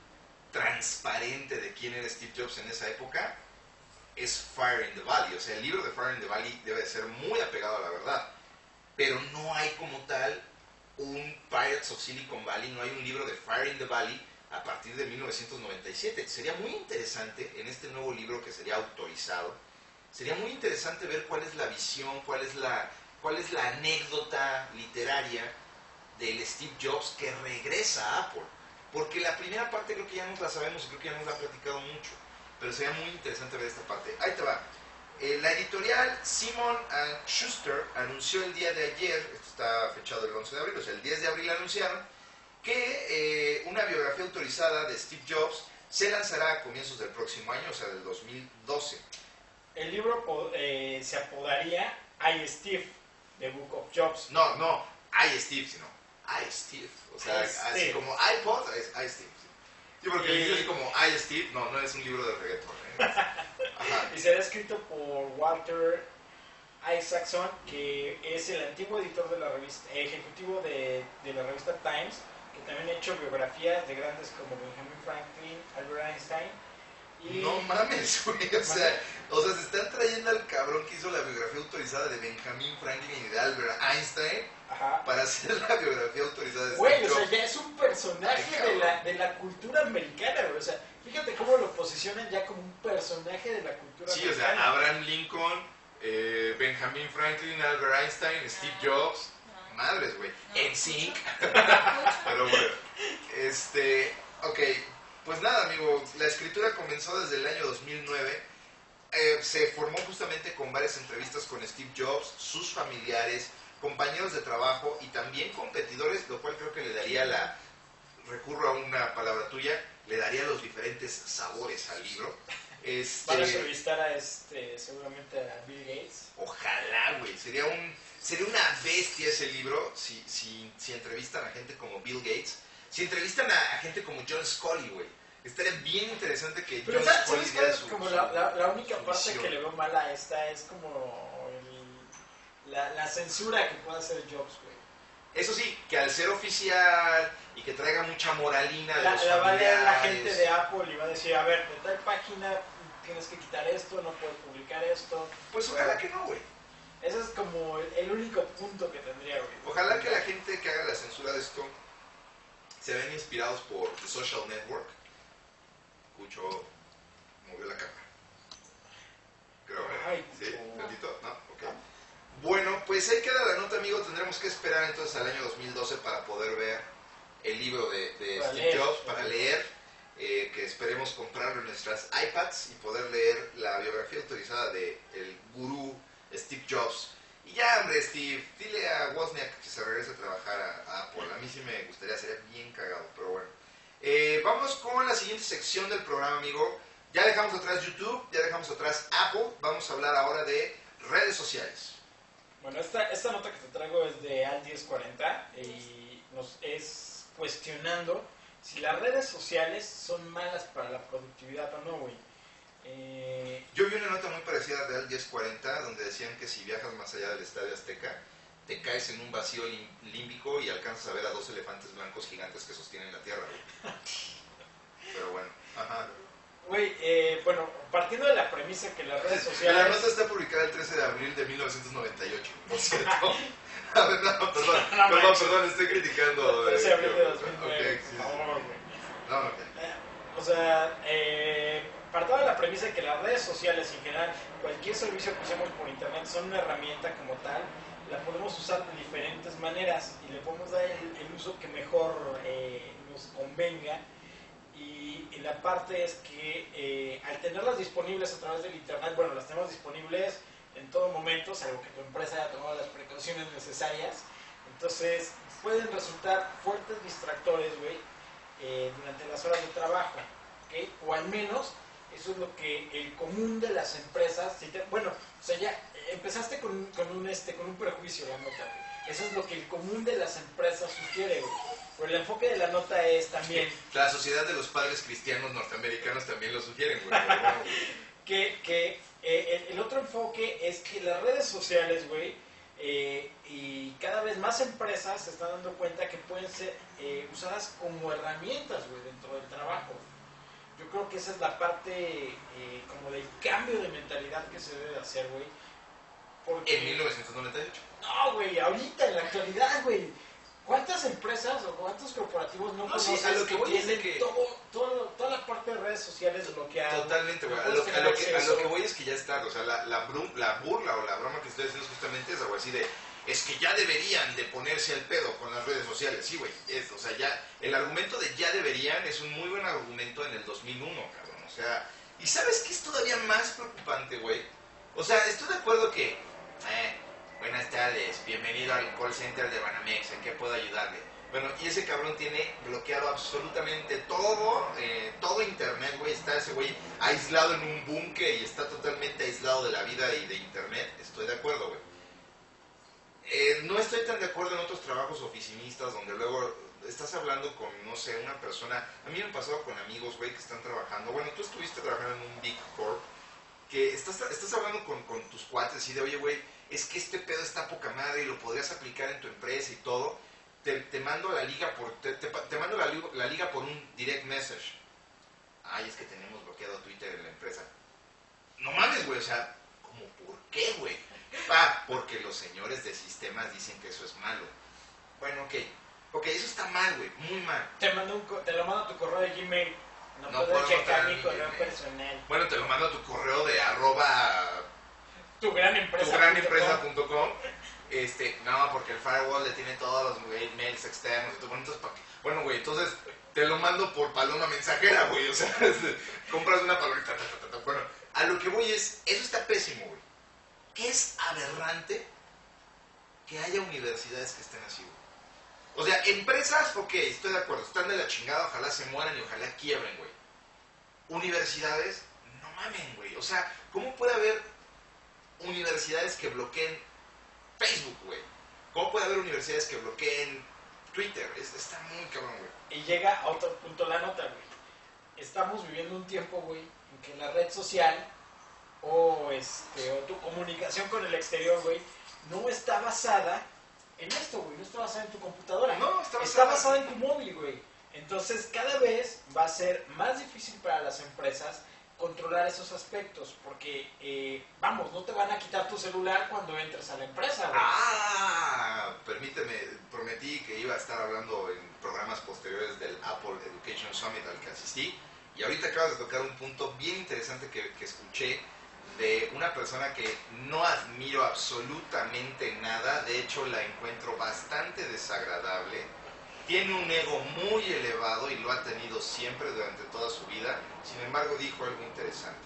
[SPEAKER 1] transparente de quién era Steve Jobs en esa época, es Fire in the Valley. O sea, el libro de Fire in the Valley debe de ser muy apegado a la verdad. Pero no hay como tal un Pirates of Silicon Valley, no hay un libro de Fire in the Valley a partir de mil novecientos noventa y siete. Sería muy interesante en este nuevo libro que sería autorizado, sería muy interesante ver cuál es la visión, cuál es la, cuál es la anécdota literaria del Steve Jobs que regresa a Apple. Porque la primera parte creo que ya nos la sabemos y creo que ya nos la ha platicado mucho. Pero sería muy interesante ver esta parte. Ahí te va. Eh, la editorial Simon and Schuster anunció el día de ayer, esto está fechado el once de abril, o sea, el diez de abril anunciaron que eh, una biografía autorizada de Steve Jobs se lanzará a comienzos del próximo año, o sea, del dos mil doce.
[SPEAKER 2] El libro eh, se apodaría I, Steve, The Book of Jobs.
[SPEAKER 1] No, no, I Steve, sino I Steve. O sea,
[SPEAKER 2] I
[SPEAKER 1] así
[SPEAKER 2] Steve.
[SPEAKER 1] como iPod, es I Steve. Sí. Sí, porque
[SPEAKER 2] Y-
[SPEAKER 1] dice así como, ay, Steve, no, no es un libro de reggaetón. ¿eh? Ajá.
[SPEAKER 2] Y será escrito por Walter Isaacson, que es el antiguo editor de la revista, ejecutivo de, de la revista Times, que también ha hecho biografías de grandes como Benjamin Franklin, Albert Einstein. Y
[SPEAKER 1] No mames, güey. O sea, o sea, se están trayendo al cabrón que hizo la biografía autorizada de Benjamin Franklin y de Albert Einstein
[SPEAKER 2] Ajá.
[SPEAKER 1] para hacer la biografía autorizada de
[SPEAKER 2] Güey,
[SPEAKER 1] Steve
[SPEAKER 2] o sea,
[SPEAKER 1] Jobs.
[SPEAKER 2] ya es un personaje
[SPEAKER 1] Ay,
[SPEAKER 2] de, la, de la cultura americana, güey. O sea, fíjate cómo lo posicionan ya como un personaje de la cultura
[SPEAKER 1] Sí, o
[SPEAKER 2] americana.
[SPEAKER 1] sea, Abraham Lincoln, eh, Benjamin Franklin, Albert Einstein, Steve Jobs. Madres, güey. En sync. Pero bueno, este, ok, pues nada, amigo, la escritura comenzó desde el año dos mil nueve. Eh, se formó justamente con varias entrevistas con Steve Jobs, sus familiares, compañeros de trabajo y también competidores, lo cual creo que le daría la, recurro a una palabra tuya, le daría los diferentes sabores al libro. Este,
[SPEAKER 2] Van a entrevistar a este, seguramente a Bill Gates.
[SPEAKER 1] Ojalá, güey, sería un, sería una bestia ese libro si, si, si entrevistan a gente como Bill Gates, si entrevistan a, a gente como John Scully, güey. Estaría bien interesante que
[SPEAKER 2] Pero
[SPEAKER 1] John
[SPEAKER 2] ¿sabes
[SPEAKER 1] Scully
[SPEAKER 2] cuál
[SPEAKER 1] diera
[SPEAKER 2] es
[SPEAKER 1] su,
[SPEAKER 2] como
[SPEAKER 1] su-
[SPEAKER 2] la, la, la única
[SPEAKER 1] su
[SPEAKER 2] parte
[SPEAKER 1] visión.
[SPEAKER 2] que le veo mal a esta? Es como el- la, la censura que puede hacer Jobs, güey.
[SPEAKER 1] Eso sí, que al ser oficial y que traiga mucha moralina de
[SPEAKER 2] La,
[SPEAKER 1] los
[SPEAKER 2] la va a leer la
[SPEAKER 1] familiares,
[SPEAKER 2] gente de Apple y va a decir, a ver, de tal página tienes que quitar esto, no puedes publicar esto.
[SPEAKER 1] pues ojalá que no, güey.
[SPEAKER 2] Ese es como el, el único punto que tendría, güey.
[SPEAKER 1] Ojalá que la gente que haga la censura de esto se vean inspirados por The Social Network. Escucho, movió la cámara. Creo, ¿eh?
[SPEAKER 2] Ay,
[SPEAKER 1] ¿Sí?
[SPEAKER 2] no.
[SPEAKER 1] ¿Tantito? No, ok. Bueno, pues ahí queda la nota, amigo. Tendremos que esperar entonces al año dos mil doce para poder ver el libro de, de
[SPEAKER 2] Para
[SPEAKER 1] Steve
[SPEAKER 2] leer.
[SPEAKER 1] Jobs, para leer, eh, que esperemos comprarlo en nuestras iPads y poder leer la biografía autorizada de el gurú Steve Jobs. Y ya, hombre, Steve, dile a Wozniak que se regrese a trabajar a, a Apple. A mí sí me gustaría, sería bien cagado, pero bueno. Eh, vamos con la siguiente sección del programa, amigo. Ya dejamos atrás YouTube, ya dejamos atrás Apple. Vamos a hablar ahora de redes sociales.
[SPEAKER 2] Bueno, esta, esta nota que te traigo es de Al diez cuarenta y nos es cuestionando si las redes sociales son malas para la productividad o no, güey. Eh,
[SPEAKER 1] Yo vi una nota muy parecida de Al diez cuarenta donde decían que si viajas más allá del Estadio Azteca, te caes en un vacío lim- límbico y alcanzas a ver a dos elefantes blancos gigantes que sostienen la tierra, güey. Pero bueno, ajá.
[SPEAKER 2] Güey, eh, bueno, partiendo de la premisa que las redes
[SPEAKER 1] La
[SPEAKER 2] sociales...
[SPEAKER 1] nota está publicada el trece de abril de mil novecientos noventa y ocho, por cierto. A ver, no, perdón,
[SPEAKER 2] No
[SPEAKER 1] perdón,
[SPEAKER 2] manches.
[SPEAKER 1] perdón, estoy criticando.
[SPEAKER 2] trece de abril de dos mil
[SPEAKER 1] Ok,
[SPEAKER 2] nueve,
[SPEAKER 1] sí, sí.
[SPEAKER 2] por favor, güey.
[SPEAKER 1] No, ok.
[SPEAKER 2] Eh, O sea, eh, partiendo de la premisa de que las redes sociales en general, cualquier servicio que usemos por internet son una herramienta como tal, la podemos usar de diferentes maneras y le podemos dar el, el uso que mejor eh, nos convenga. Y, y la parte es que eh, al tenerlas disponibles a través del internet, bueno, las tenemos disponibles en todo momento, salvo que tu empresa haya tomado las precauciones necesarias. Entonces, pueden resultar fuertes distractores, güey, eh, durante las horas de trabajo, ¿ok? O al menos, eso es lo que el común de las empresas, si te- bueno, o sea, ya eh, empezaste con, un- con, un, este, con un prejuicio la nota, güey. Eso es lo que el común de las empresas sugiere, güey. Pero el enfoque de la nota es también
[SPEAKER 1] La Sociedad de los Padres Cristianos Norteamericanos también lo sugieren, güey. Pero bueno,
[SPEAKER 2] que, que eh, el, el otro enfoque es que las redes sociales, güey, eh, y cada vez más empresas se están dando cuenta que pueden ser eh, usadas como herramientas, güey, dentro del trabajo. Yo creo que esa es la parte eh, como del cambio de mentalidad que se debe hacer, güey. Porque...
[SPEAKER 1] en mil novecientos noventa y ocho.
[SPEAKER 2] No, güey, ahorita, en la actualidad, güey. ¿Cuántas empresas o cuántos corporativos no,
[SPEAKER 1] No, sí,
[SPEAKER 2] conoces
[SPEAKER 1] a lo que voy es de
[SPEAKER 2] tienen
[SPEAKER 1] que-
[SPEAKER 2] todo, todo, toda la parte de redes sociales bloqueada?
[SPEAKER 1] Totalmente, güey.
[SPEAKER 2] No
[SPEAKER 1] A lo,
[SPEAKER 2] puedes
[SPEAKER 1] a, lo
[SPEAKER 2] tener
[SPEAKER 1] que, a lo
[SPEAKER 2] acceso.
[SPEAKER 1] que voy es que ya está. O sea, la, la, brum- la burla o la broma que estoy haciendo es justamente esa, güey. Así de, es que ya deberían de ponerse al pedo con las redes sociales. Sí, güey. es- O sea, ya, el argumento de ya deberían es un muy buen argumento en el dos mil uno, cabrón. O sea, ¿y sabes qué es todavía más preocupante, güey? O sea, estoy de acuerdo que, eh, buenas tardes, bienvenido al call center de Banamex, ¿en qué puedo ayudarle? Bueno, y ese cabrón tiene bloqueado absolutamente todo, eh, todo internet, güey. Está ese güey aislado en un búnker y está totalmente aislado de la vida y de internet. Estoy de acuerdo, güey. Eh, no estoy tan de acuerdo en otros trabajos oficinistas donde luego estás hablando con, no sé, una persona, a mí me ha pasado con amigos, güey, que están trabajando, bueno, tú estuviste trabajando en un Big Corp, que estás, estás hablando con, con tus cuates y de, oye, güey, es que este pedo está poca madre y lo podrías aplicar en tu empresa y todo, te, te mando la liga por, te, te, te mando la, la liga por un direct message. Ay, es que tenemos bloqueado Twitter en la empresa. No mames, güey, o sea, ¿cómo por qué, güey? Ah, porque los señores de sistemas dicen que eso es malo. Bueno, ok. Ok, eso está mal, güey, muy mal.
[SPEAKER 2] Te, mando un, te lo mando a tu correo de Gmail. No,
[SPEAKER 1] No
[SPEAKER 2] puedo
[SPEAKER 1] puedo
[SPEAKER 2] checar
[SPEAKER 1] mandar
[SPEAKER 2] mi
[SPEAKER 1] mi
[SPEAKER 2] correo
[SPEAKER 1] Gmail.
[SPEAKER 2] personal.
[SPEAKER 1] Bueno, te lo mando a tu correo de arroba
[SPEAKER 2] Tu gran empresa.
[SPEAKER 1] tu gran empresa punto com. Este, no, porque el firewall le tiene todos los mails externos y todo. Bueno, entonces, ¿para qué? Bueno, güey, entonces te lo mando por paloma mensajera, güey. O sea, compras una palomita. Ta, ta, ta, ta. Bueno, a lo que voy es, eso está pésimo, güey. Es aberrante que haya universidades que estén así, güey. O sea, empresas, ok, estoy de acuerdo, están de la chingada, ojalá se mueran y ojalá quiebren, güey. Universidades, no mamen, güey. O sea, ¿cómo puede haber universidades que bloqueen Facebook, güey? ¿Cómo puede haber universidades que bloqueen Twitter? Es, está muy cabrón, güey.
[SPEAKER 2] Y llega a otro punto la nota, güey. Estamos viviendo un tiempo, güey, en que la red social o, este, o tu comunicación con el exterior, güey, no está basada en esto, güey. No está basada en tu computadora.
[SPEAKER 1] No, está basada,
[SPEAKER 2] está basada en tu móvil, güey. Entonces, cada vez va a ser más difícil para las empresas controlar esos aspectos, porque, eh, vamos, no te van a quitar tu celular cuando entres a la empresa, güey.
[SPEAKER 1] Ah, permíteme, prometí que iba a estar hablando en programas posteriores del Apple Education Summit al que asistí, y ahorita acabas de tocar un punto bien interesante que, que escuché de una persona que no admiro absolutamente nada, de hecho la encuentro bastante desagradable. Tiene un ego muy elevado y lo ha tenido siempre durante toda su vida. Sin embargo, dijo algo interesante.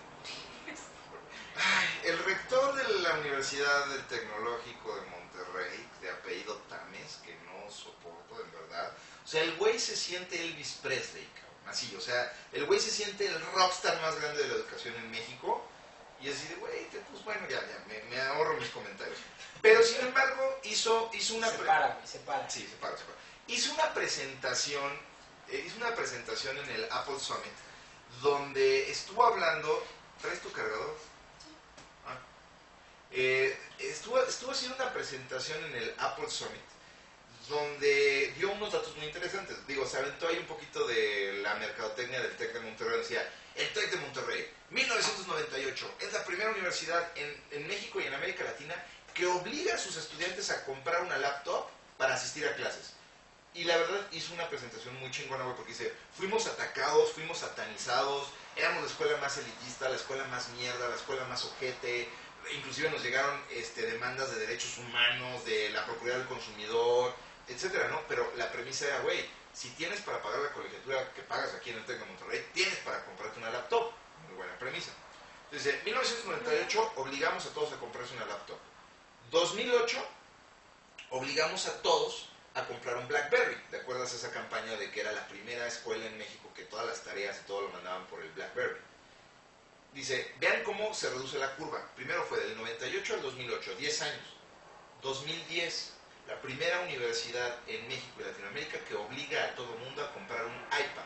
[SPEAKER 1] Ay, el rector de la Universidad del Tecnológico de Monterrey, de apellido Tames, que no soporto, en verdad. O sea, el güey se siente Elvis Presley, cabrón. Así, o sea, el güey se siente el rockstar más grande de la educación en México. Y así de, güey, pues bueno, ya, ya, me, me ahorro mis comentarios. Pero, sin embargo, hizo, hizo una...
[SPEAKER 2] Se para, güey, se para.
[SPEAKER 1] Sí, se para, se para. Hizo una presentación, eh, hizo una presentación en el Apple Summit, donde estuvo hablando, ¿traes tu cargador? Ah. Eh, estuvo, estuvo haciendo una presentación en el Apple Summit, donde dio unos datos muy interesantes. Digo, se aventó ahí un poquito de la mercadotecnia del TEC de Monterrey. Decía, el TEC de Monterrey, mil novecientos noventa y ocho, es la primera universidad en, en México y en América Latina que obliga a sus estudiantes a comprar una laptop para asistir a clases. Y la verdad hizo una presentación muy chingona, güey, porque dice, fuimos atacados, fuimos satanizados, éramos la escuela más elitista, la escuela más mierda, la escuela más ojete, inclusive nos llegaron este, demandas de derechos humanos, de la Procuraduría del Consumidor, etcétera, ¿no? Pero la premisa era, güey, si tienes para pagar la colegiatura que pagas aquí en el TEC de Monterrey, tienes para comprarte una laptop. Muy buena premisa. Entonces, en mil novecientos noventa y ocho obligamos a todos a comprarse una laptop. dos mil ocho obligamos a todos a comprar un BlackBerry. ¿Te acuerdas esa campaña de que era la primera escuela en México que todas las tareas y todo lo mandaban por el BlackBerry? Dice, vean cómo se reduce la curva. Primero fue del noventa y ocho al dos mil ocho, diez años. dos mil diez, la primera universidad en México y Latinoamérica que obliga a todo el mundo a comprar un iPad.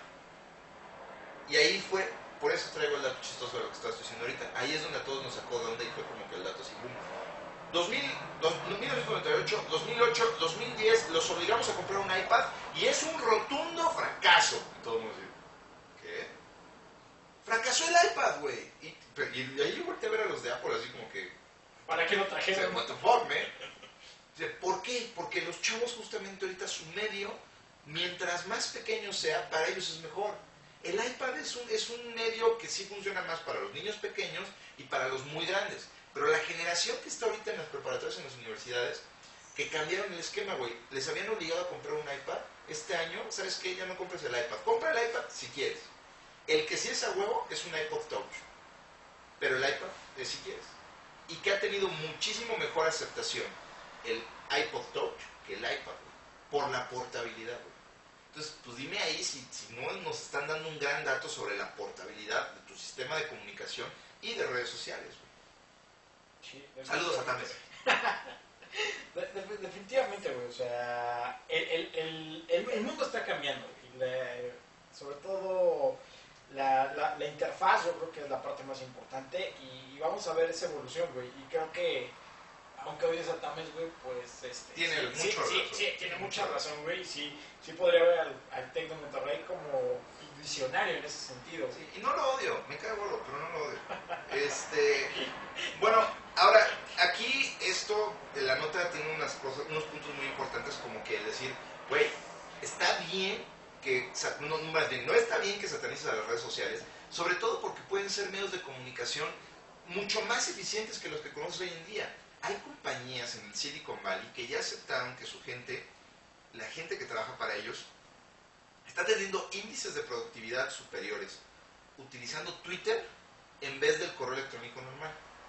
[SPEAKER 1] Y ahí fue, por eso traigo el dato chistoso de lo que estás diciendo ahorita. Ahí es donde a todos nos sacó de onda y fue como que el dato así, boom. dos mil, dos, mil novecientos noventa y ocho, dos mil ocho, dos mil diez los obligamos a comprar un iPad y es un rotundo fracaso. Y todo el mundo dice, ¿qué? Fracasó el iPad, güey. Y, y ahí yo volteé a ver a los de Apple así como que,
[SPEAKER 2] ¿para qué lo trajeron?
[SPEAKER 1] what the fuck, man? Dice, ¿por qué? Porque los chavos justamente ahorita su medio, mientras más pequeño sea, para ellos es mejor. El iPad es un, es un medio que sí funciona más para los niños pequeños y para los muy grandes. Pero la generación que está ahorita en las preparatorias en las universidades, que cambiaron el esquema, güey, les habían obligado a comprar un iPad. Este año, ¿sabes qué? Ya no compres el iPad. Compra el iPad si quieres. El que sí es a huevo es un iPod Touch. Pero el iPad es si quieres. Y que ha tenido muchísimo mejor aceptación el iPod Touch que el iPad, güey, por la portabilidad, güey. Entonces, pues dime ahí si, si no nos están dando un gran dato sobre la portabilidad de tu sistema de comunicación y de redes sociales, güey.
[SPEAKER 2] Sí,
[SPEAKER 1] Saludos a Tames.
[SPEAKER 2] De, de, definitivamente, güey, o sea, el, el, el, el, el mundo está cambiando. Y la- sobre todo la, la, la interfaz, yo creo que es la parte más importante. Y, y vamos a ver esa evolución, güey. Y creo que, aunque odies a Tames, güey, pues este,
[SPEAKER 1] Tiene
[SPEAKER 2] sí,
[SPEAKER 1] mucho
[SPEAKER 2] sí,
[SPEAKER 1] razón.
[SPEAKER 2] sí, sí, tiene mucha razón, güey. Y sí, sí podría ver al, al Tec de Monterrey como visionario en ese sentido.
[SPEAKER 1] Sí, y no lo odio, me cae gordo, pero no lo odio. Este, bueno, ahora, aquí esto de la nota tiene unas cosas, unos puntos muy importantes, como que decir, güey, está bien que, no, más bien, no está bien que satanices a las redes sociales, sobre todo porque pueden ser medios de comunicación mucho más eficientes que los que conoces hoy en día. Hay compañías en el Silicon Valley que ya aceptaron que su gente, la gente que trabaja para ellos, está teniendo índices de productividad superiores utilizando Twitter en vez del correo electrónico normal.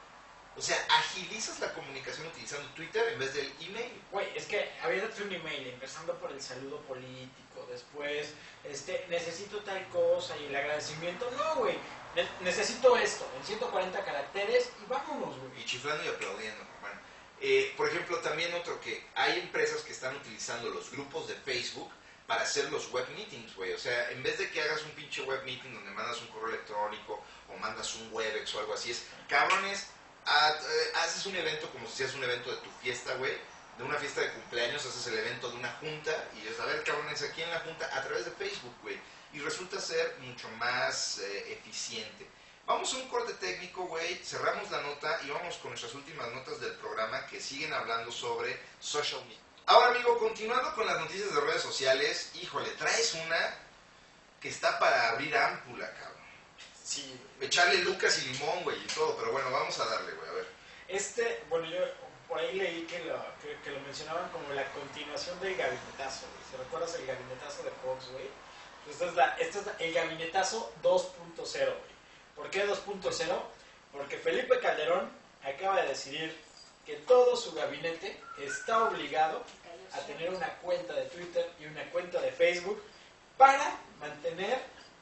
[SPEAKER 1] O sea, agilizas la comunicación utilizando Twitter en vez del email.
[SPEAKER 2] Güey, es que aviéntate un email empezando por el saludo político, después, este, necesito tal cosa y el agradecimiento. No, güey, ne- necesito esto en ciento cuarenta caracteres y vámonos, güey.
[SPEAKER 1] Y chiflando y aplaudiendo. Bueno, eh, por ejemplo, también otro que hay empresas que están utilizando los grupos de Facebook para hacer los web meetings, güey. O sea, en vez de que hagas un pinche web meeting donde mandas un correo electrónico o mandas un Webex o algo así, es, cabrones, a, eh, haces un evento como si hicieras un evento de tu fiesta, güey, de una fiesta de cumpleaños, haces el evento de una junta y es, a ver, cabrones, aquí en la junta a través de Facebook, güey. Y resulta ser mucho más eh, eficiente. Vamos a un corte técnico, güey, cerramos la nota y vamos con nuestras últimas notas del programa que siguen hablando sobre social media. Ahora, amigo, continuando con las noticias de redes sociales, híjole, traes una que está para abrir ámpula, cabrón.
[SPEAKER 2] Sí.
[SPEAKER 1] Echarle lucas y limón, güey, y todo, pero bueno, vamos a darle, güey, a ver.
[SPEAKER 2] Este, bueno, yo por ahí leí que lo, que, que lo mencionaban como la continuación del gabinetazo, güey. ¿Se recuerdas el gabinetazo de Fox, güey? Esta es, la, esta es la, el gabinetazo dos punto cero, güey. ¿Por qué dos punto cero? Porque Felipe Calderón acaba de decidir que todo su gabinete está obligado a tener una cuenta de Twitter y una cuenta de Facebook para mantener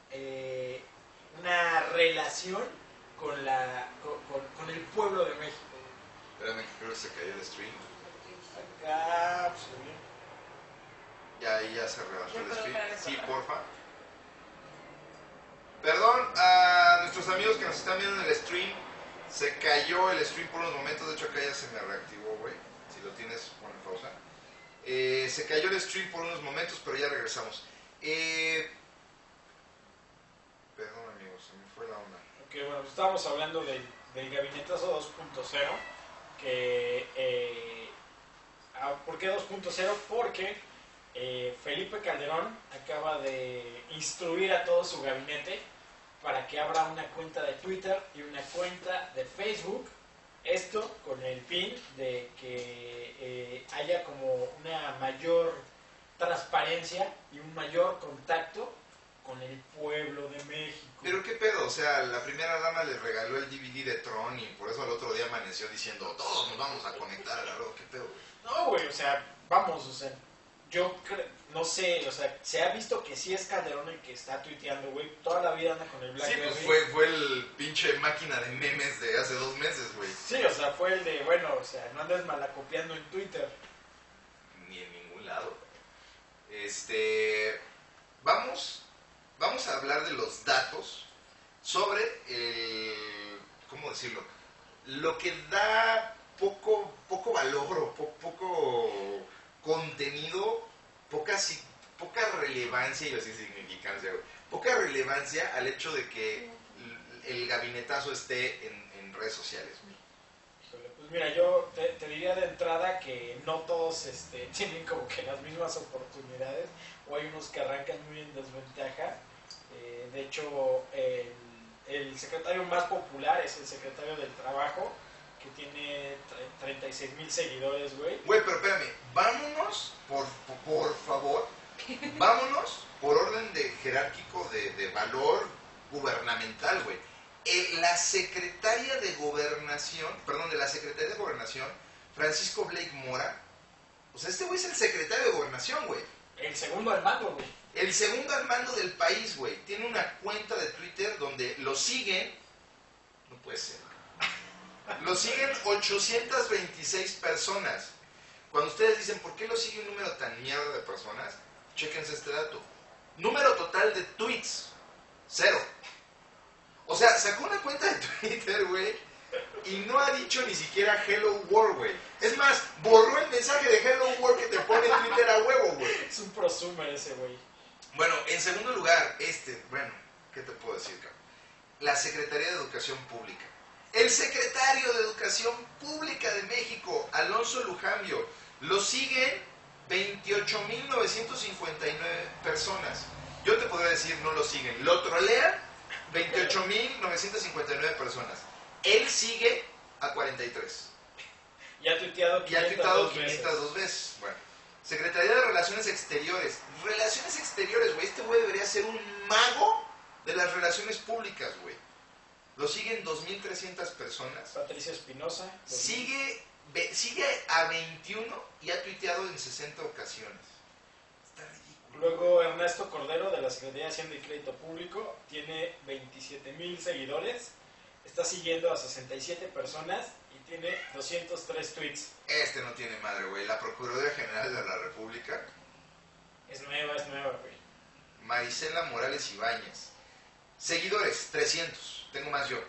[SPEAKER 2] eh, una relación con, la, con, con, con el pueblo de México.
[SPEAKER 1] Espérame, que creo que se cayó el stream.
[SPEAKER 2] Acá, pues, bien.
[SPEAKER 1] Ya, ahí ya se rebasó el
[SPEAKER 3] Yo creo
[SPEAKER 1] stream.
[SPEAKER 3] que
[SPEAKER 1] Sí,
[SPEAKER 3] ahora.
[SPEAKER 1] porfa. Perdón a nuestros amigos que nos están viendo en el stream. Se cayó el stream por unos momentos. De hecho, acá ya se me reactivó, güey. Si lo tienes, pon en pausa. Eh, se cayó el stream por unos momentos, pero ya regresamos. Eh, perdón, amigos, se me fue la onda.
[SPEAKER 2] Ok, bueno, pues estábamos hablando del, del gabinetazo dos punto cero, que, eh, ah, ¿por qué dos punto cero? Porque eh, Felipe Calderón acaba de instruir a todo su gabinete para que abra una cuenta de Twitter y una cuenta de Facebook, esto con el fin de que eh, haya como una mayor transparencia y un mayor contacto con el pueblo de México.
[SPEAKER 1] Pero qué pedo, o sea, la primera dama le regaló el D V D de Tron y por eso al otro día amaneció diciendo, todos nos vamos a conectar a la red, qué pedo, güey.
[SPEAKER 2] No, güey, o sea, vamos, o sea, yo creo, no sé, o sea, se ha visto que sí es Calderón el que está tuiteando, güey, toda la vida anda con el
[SPEAKER 1] Sí,
[SPEAKER 2] BlackBerry.
[SPEAKER 1] pues fue, fue el pinche máquina de memes de hace dos meses, güey.
[SPEAKER 2] Sí, o sea, fue el de, bueno, o sea, no andes malacopiando en Twitter.
[SPEAKER 1] Ni en ningún lado. Este, vamos, vamos a hablar de los datos sobre el, ¿cómo decirlo? Lo que da poco, poco valor o po, poco contenido, poca, poca relevancia, y así significancia, güey, poca relevancia al hecho de que el gabinetazo esté en, en redes sociales, güey.
[SPEAKER 2] Pues mira, yo te, te diría de entrada que no todos este, tienen como que las mismas oportunidades, o hay unos que arrancan muy en desventaja. Eh, de hecho, el, el secretario más popular es el secretario del Trabajo, que tiene treinta y seis mil seguidores, güey.
[SPEAKER 1] Güey, pero espérame, vámonos, por, por favor, vámonos por orden de jerárquico de, de valor gubernamental, güey. Eh, la secretaria de Gobernación, perdón, de la Secretaría de Gobernación, Francisco Blake Mora, o sea, este güey es el secretario de Gobernación, güey.
[SPEAKER 2] El segundo al mando, güey.
[SPEAKER 1] El segundo al mando del país, güey. Tiene una cuenta de Twitter donde lo siguen, no puede ser, lo siguen ochocientas veintiséis personas. Cuando ustedes dicen, ¿por qué lo sigue un número tan mierda de personas? Chéquense este dato. Número total de tweets, cero. O sea, sacó una cuenta de Twitter, güey, y no ha dicho ni siquiera Hello World, güey. Es más, borró el mensaje de Hello World que te pone Twitter a huevo, güey.
[SPEAKER 2] Es un prosumer ese, güey.
[SPEAKER 1] Bueno, en segundo lugar, este, bueno, ¿qué te puedo decir, cabrón? La Secretaría de Educación Pública. El secretario de Educación Pública de México, Alonso Lujambio, lo siguen veintiocho mil novecientos cincuenta y nueve personas. Yo te podría decir, no lo siguen, lo trolean veintiocho mil novecientos cincuenta y nueve personas. Él sigue a cuarenta y tres.
[SPEAKER 2] Y ha tuiteado
[SPEAKER 1] Y ha tuiteado
[SPEAKER 2] quinientas
[SPEAKER 1] quinientas dos veces. Bueno, Secretaría de Relaciones Exteriores. Relaciones Exteriores, güey. Este güey debería ser un mago de las relaciones públicas, güey. Lo siguen dos mil trescientas personas.
[SPEAKER 2] Patricia Espinosa.
[SPEAKER 1] Sigue, ve, sigue a veintiuno y ha tuiteado en sesenta ocasiones. Está ridículo.
[SPEAKER 2] Luego Ernesto Cordero, de la Secretaría de Hacienda y Crédito Público, tiene veintisiete mil seguidores. Está siguiendo a sesenta y siete personas y tiene doscientos tres tweets.
[SPEAKER 1] Este no tiene madre, güey. La Procuraduría General de la República.
[SPEAKER 2] Es nueva, es nueva, güey.
[SPEAKER 1] Marisela Morales Ibáñez. Seguidores, trescientos. Tengo más yo.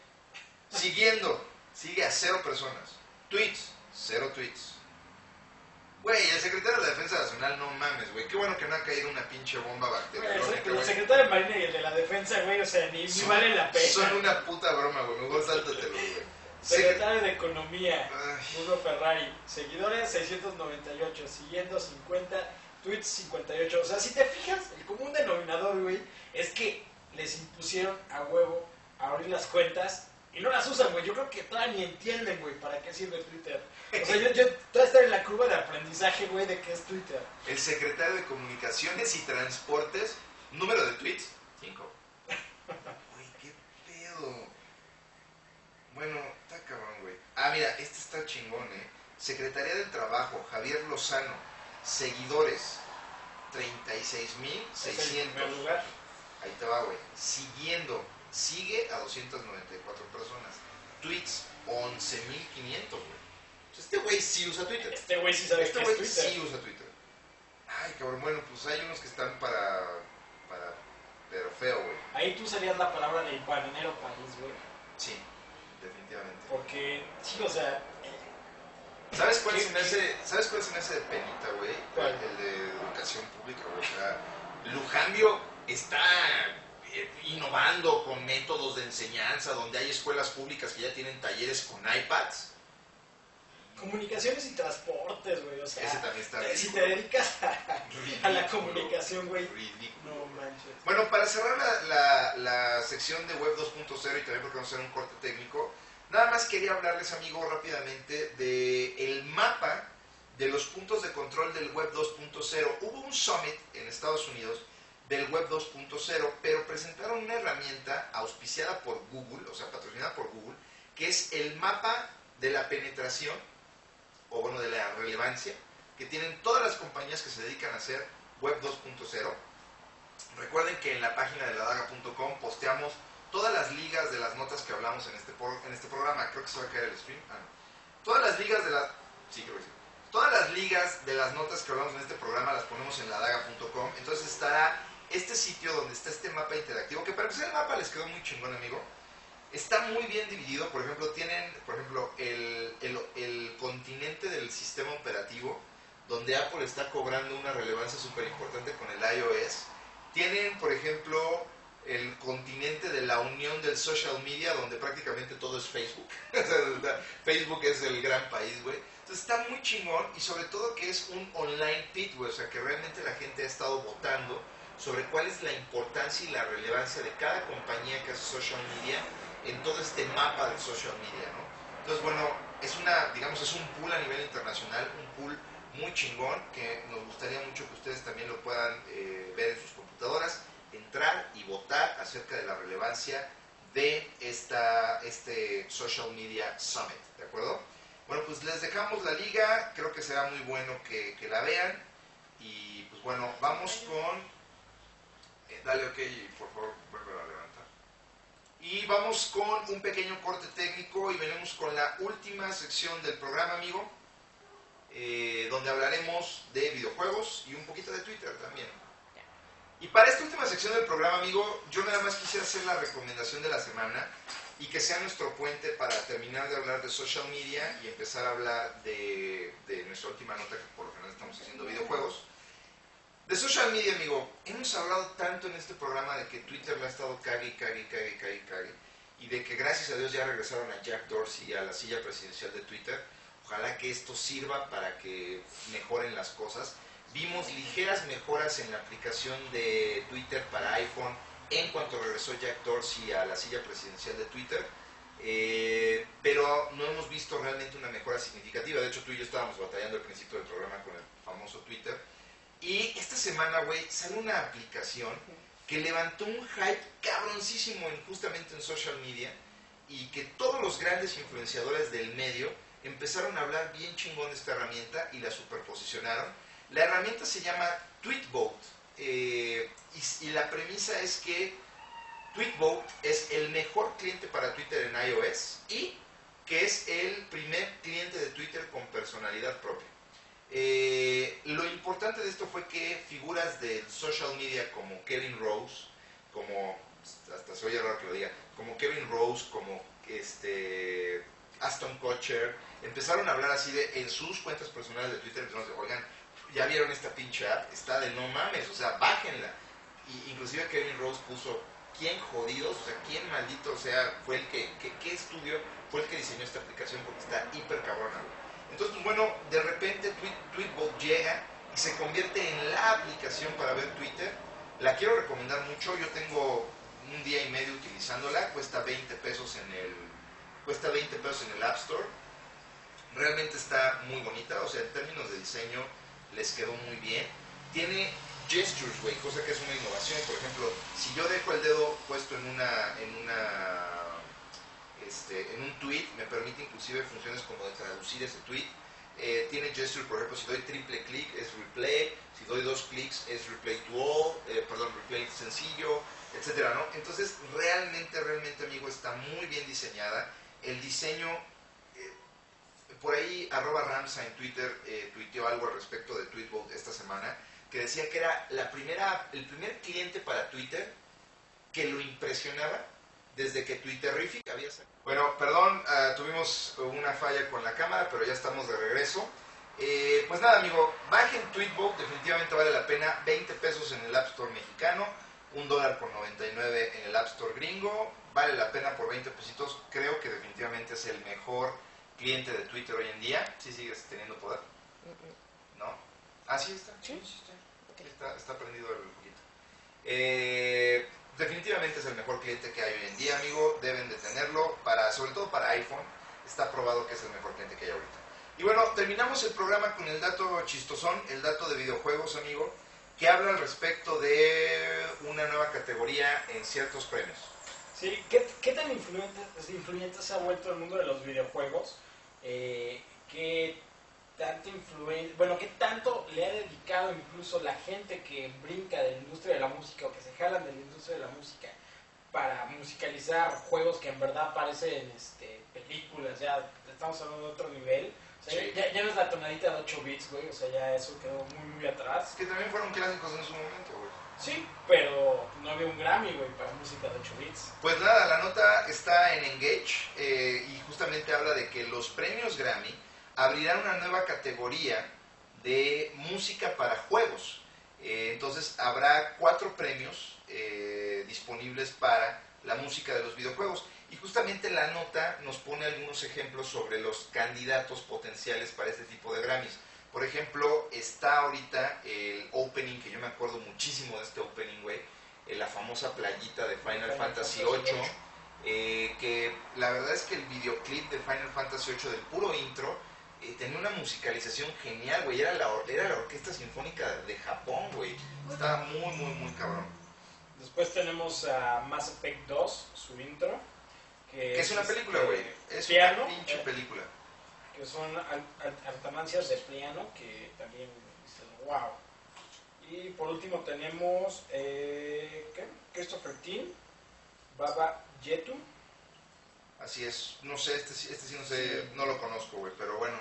[SPEAKER 1] Siguiendo, sigue a cero personas. Tweets, cero tweets. Güey, el secretario de la Defensa Nacional, no mames, güey. Qué bueno que no ha caído una pinche bomba bacteriológica,
[SPEAKER 2] El
[SPEAKER 1] güey.
[SPEAKER 2] secretario de Marina y el de la Defensa, güey, o sea, ni, ni
[SPEAKER 1] Son-
[SPEAKER 2] vale la pena.
[SPEAKER 1] Son una puta broma, güey. Mejor sáltatelo, güey.
[SPEAKER 2] Secretario de Economía,
[SPEAKER 1] Ay.
[SPEAKER 2] Bruno Ferrari. Seguidores, seiscientos noventa y ocho. Siguiendo, cincuenta. Tweets, cincuenta y ocho. O sea, si te fijas, el común denominador, güey, es que les impusieron a huevo a abrir las cuentas y no las usan, güey. Yo creo que todavía ni entienden, güey, para qué sirve Twitter. O sea, yo, yo todavía estoy en la curva de aprendizaje, güey, de qué es Twitter.
[SPEAKER 1] El secretario de Comunicaciones y Transportes, número de tweets, cinco. Güey, qué pedo. Bueno, está cabrón, güey. Ah, mira, este está chingón, eh. Secretaría del Trabajo, Javier Lozano. Seguidores, treinta y seis mil
[SPEAKER 2] Es el
[SPEAKER 1] seiscientos.
[SPEAKER 2] primer lugar.
[SPEAKER 1] Ahí te va, güey. Siguiendo, sigue a doscientas noventa y cuatro personas. Tweets, once mil quinientos, güey. Pues este güey sí usa Twitter.
[SPEAKER 2] Este güey sí sabe
[SPEAKER 1] Este
[SPEAKER 2] qué
[SPEAKER 1] güey
[SPEAKER 2] es Twitter.
[SPEAKER 1] sí usa Twitter. Ay, cabrón, bueno, pues hay unos que están para... para... pero feo, güey.
[SPEAKER 2] Ahí tú usarías la palabra del bananero país, güey.
[SPEAKER 1] Sí, definitivamente.
[SPEAKER 2] Porque, sí, o sea,
[SPEAKER 1] ¿Sabes cuál
[SPEAKER 2] ¿Qué-
[SPEAKER 1] se me hace, ¿sabes cuál se me hace de penita, güey?
[SPEAKER 2] ¿Cuál?
[SPEAKER 1] El, el de educación pública, güey. O sea, Lujambio está eh, innovando con métodos de enseñanza, donde hay escuelas públicas que ya tienen talleres con iPads.
[SPEAKER 2] comunicaciones y transportes, güey. O sea,
[SPEAKER 1] Ese también está
[SPEAKER 2] eh, si
[SPEAKER 1] ridículo.
[SPEAKER 2] te dedicas a, a la comunicación, güey.
[SPEAKER 1] Ridículo.
[SPEAKER 2] No manches.
[SPEAKER 1] Bueno, para cerrar la, la, la sección de Web dos punto cero y también porque vamos a hacer un corte técnico, nada más quería hablarles, amigos, rápidamente de el mapa de los puntos de control del Web dos punto cero. Hubo un summit en Estados Unidos del Web dos punto cero, pero presentaron una herramienta auspiciada por Google, o sea, patrocinada por Google, que es el mapa de la penetración, o bueno, de la relevancia, que tienen todas las compañías que se dedican a hacer Web dos punto cero. Recuerden que en la página de la daga punto com posteamos todas las ligas de las notas que hablamos en este, por, en este programa. Creo que se va a caer el stream. Ah, no. Todas las ligas de las... Sí, creo que sí. Todas las ligas de las notas que hablamos en este programa las ponemos en la daga punto com. Entonces estará este sitio donde está este mapa interactivo, que para empezar el mapa les quedó muy chingón, amigo. Está muy bien dividido. Por ejemplo, tienen por ejemplo el, el, el continente del sistema operativo, donde Apple está cobrando una relevancia súper importante con el iOS. Tienen, por ejemplo, el continente de la unión del social media, donde prácticamente todo es Facebook. Facebook es el gran país, güey. Entonces está muy chingón, y sobre todo que es un online pit, güey. O sea, que realmente la gente ha estado votando sobre cuál es la importancia y la relevancia de cada compañía que hace social media en todo este mapa del social media, ¿no? Entonces, bueno, es una, digamos, es un pool a nivel internacional, un pool muy chingón, que nos gustaría mucho que ustedes también lo puedan eh, ver en sus computadoras, entrar y votar acerca de la relevancia de esta, este Social Media Summit, ¿de acuerdo? Bueno, pues les dejamos la liga, creo que será muy bueno que, que la vean, y pues bueno, vamos con... Eh, dale ok, por favor, vuelve a levantar. Y vamos con un pequeño corte técnico y venimos con la última sección del programa, amigo, eh, donde hablaremos de videojuegos y un poquito de Twitter también. Y para esta última sección del programa, amigo, yo nada más quisiera hacer la recomendación de la semana y que sea nuestro puente para terminar de hablar de social media y empezar a hablar de, de nuestra última nota, que por lo general estamos haciendo videojuegos. De social media, amigo, hemos hablado tanto en este programa de que Twitter le ha estado cague, cague, cague, cague, cague, y de que gracias a Dios ya regresaron a Jack Dorsey a la silla presidencial de Twitter. Ojalá que esto sirva para que mejoren las cosas. Vimos ligeras mejoras en la aplicación de Twitter para iPhone en cuanto regresó Jack Dorsey a la silla presidencial de Twitter, eh, pero no hemos visto realmente una mejora significativa. De hecho, tú y yo estábamos batallando al principio del programa con el famoso Twitter. Y esta semana, güey, sale una aplicación que levantó un hype cabroncísimo en, justamente en social media, y que todos los grandes influenciadores del medio empezaron a hablar bien chingón de esta herramienta y la superposicionaron. La herramienta se llama Tweetbot, eh, y, y la premisa es que Tweetbot es el mejor cliente para Twitter en iOS y que es el primer cliente de Twitter con personalidad propia. Eh, lo importante de esto fue que figuras del social media como Kevin Rose, como, hasta se oye raro que lo diga, como Kevin Rose, como este Aston Kutcher, empezaron a hablar así de, en sus cuentas personales de Twitter, empezaron a decir, oigan, ya vieron esta pinche app, está de no mames, o sea, bájenla. Y inclusive Kevin Rose puso, ¿quién jodidos? O sea, ¿quién maldito, o sea, fue el que, que qué estudio fue el que diseñó esta aplicación? Porque está hiper cabrona. Entonces, pues bueno, de repente Tweet, Tweetbot llega y se convierte en la aplicación para ver Twitter. La quiero recomendar mucho, yo tengo un día y medio utilizándola, cuesta veinte pesos en el, cuesta veinte pesos en el App Store. Realmente está muy bonita, o sea, en términos de diseño les quedó muy bien. Tiene gestures, güey, cosa que es una innovación. Por ejemplo, si yo dejo el dedo puesto en una, en una, este, en un tweet, me permite inclusive funciones como de traducir ese tweet. Eh, tiene gesture, por ejemplo, si doy triple clic es replay, si doy dos clics es replay to all, eh, perdón, replay sencillo, etcétera, ¿no? Entonces, realmente, realmente, amigo, está muy bien diseñada. El diseño, eh, por ahí, arroba Ramsa en Twitter eh, tuiteó algo al respecto de Tweetbot esta semana, que decía que era la primera, el primer cliente para Twitter que lo impresionaba desde que Twitterrific había salido. Bueno, perdón, uh, tuvimos una falla con la cámara, pero ya estamos de regreso. Eh, pues nada, amigo, bajen Tweetbot, definitivamente vale la pena. veinte pesos en el App Store mexicano, un dólar por noventa y nueve en el App Store gringo. Vale la pena por veinte pesitos. Creo que definitivamente es el mejor cliente de Twitter hoy en día. ¿Sí sigues teniendo poder? ¿No? Ah, sí está.
[SPEAKER 3] Sí.
[SPEAKER 1] Sí, está. Okay. Está, está prendido el poquito. Eh... Definitivamente es el mejor cliente que hay hoy en día, amigo. Deben de tenerlo, para, sobre todo para iPhone. Está probado que es el mejor cliente que hay ahorita. Y bueno, terminamos el programa con el dato chistosón, el dato de videojuegos, amigo, que habla al respecto de una nueva categoría en ciertos premios.
[SPEAKER 2] Sí, ¿qué, qué tan influyente, influyente se ha vuelto el mundo de los videojuegos? Eh, ¿Qué tanto influencia, bueno, qué tanto le ha dedicado incluso la gente que brinca de la industria de la música o que se jalan de la industria de la música para musicalizar juegos que en verdad parecen este, películas? Ya estamos hablando de otro nivel. O sea, sí. ya, ya no es la tonadita de ocho bits, güey, o sea, ya eso quedó muy, muy atrás.
[SPEAKER 1] Que también fueron clásicos en su momento, güey.
[SPEAKER 2] Sí, pero no había un Grammy, güey, para música de ocho bits.
[SPEAKER 1] Pues nada, la nota está en Engage eh, y justamente habla de que los premios Grammy abrirán una nueva categoría de música para juegos. Eh, entonces habrá cuatro premios eh, disponibles para la música de los videojuegos. Y justamente la nota nos pone algunos ejemplos sobre los candidatos potenciales para este tipo de Grammys. Por ejemplo, está ahorita el opening, que yo me acuerdo muchísimo de este opening, güey, eh, la famosa playita de Final, Final Fantasy ocho, eh, que la verdad es que el videoclip de Final Fantasy ocho del puro intro Eh, tenía una musicalización genial, güey. Era la, era la Orquesta Sinfónica de Japón, güey. Estaba muy, muy, muy cabrón.
[SPEAKER 2] Después tenemos a Mass Effect dos, su intro. Que,
[SPEAKER 1] que es, es una película, güey. Es
[SPEAKER 2] piano,
[SPEAKER 1] una pinche
[SPEAKER 2] eh,
[SPEAKER 1] película.
[SPEAKER 2] Que son altamancias de piano, que también dicen, wow. Y por último tenemos eh, ¿qué? Christopher Tin, Baba Yetu.
[SPEAKER 1] Así es, no sé, este, este sí no sé, no lo conozco, güey, pero bueno.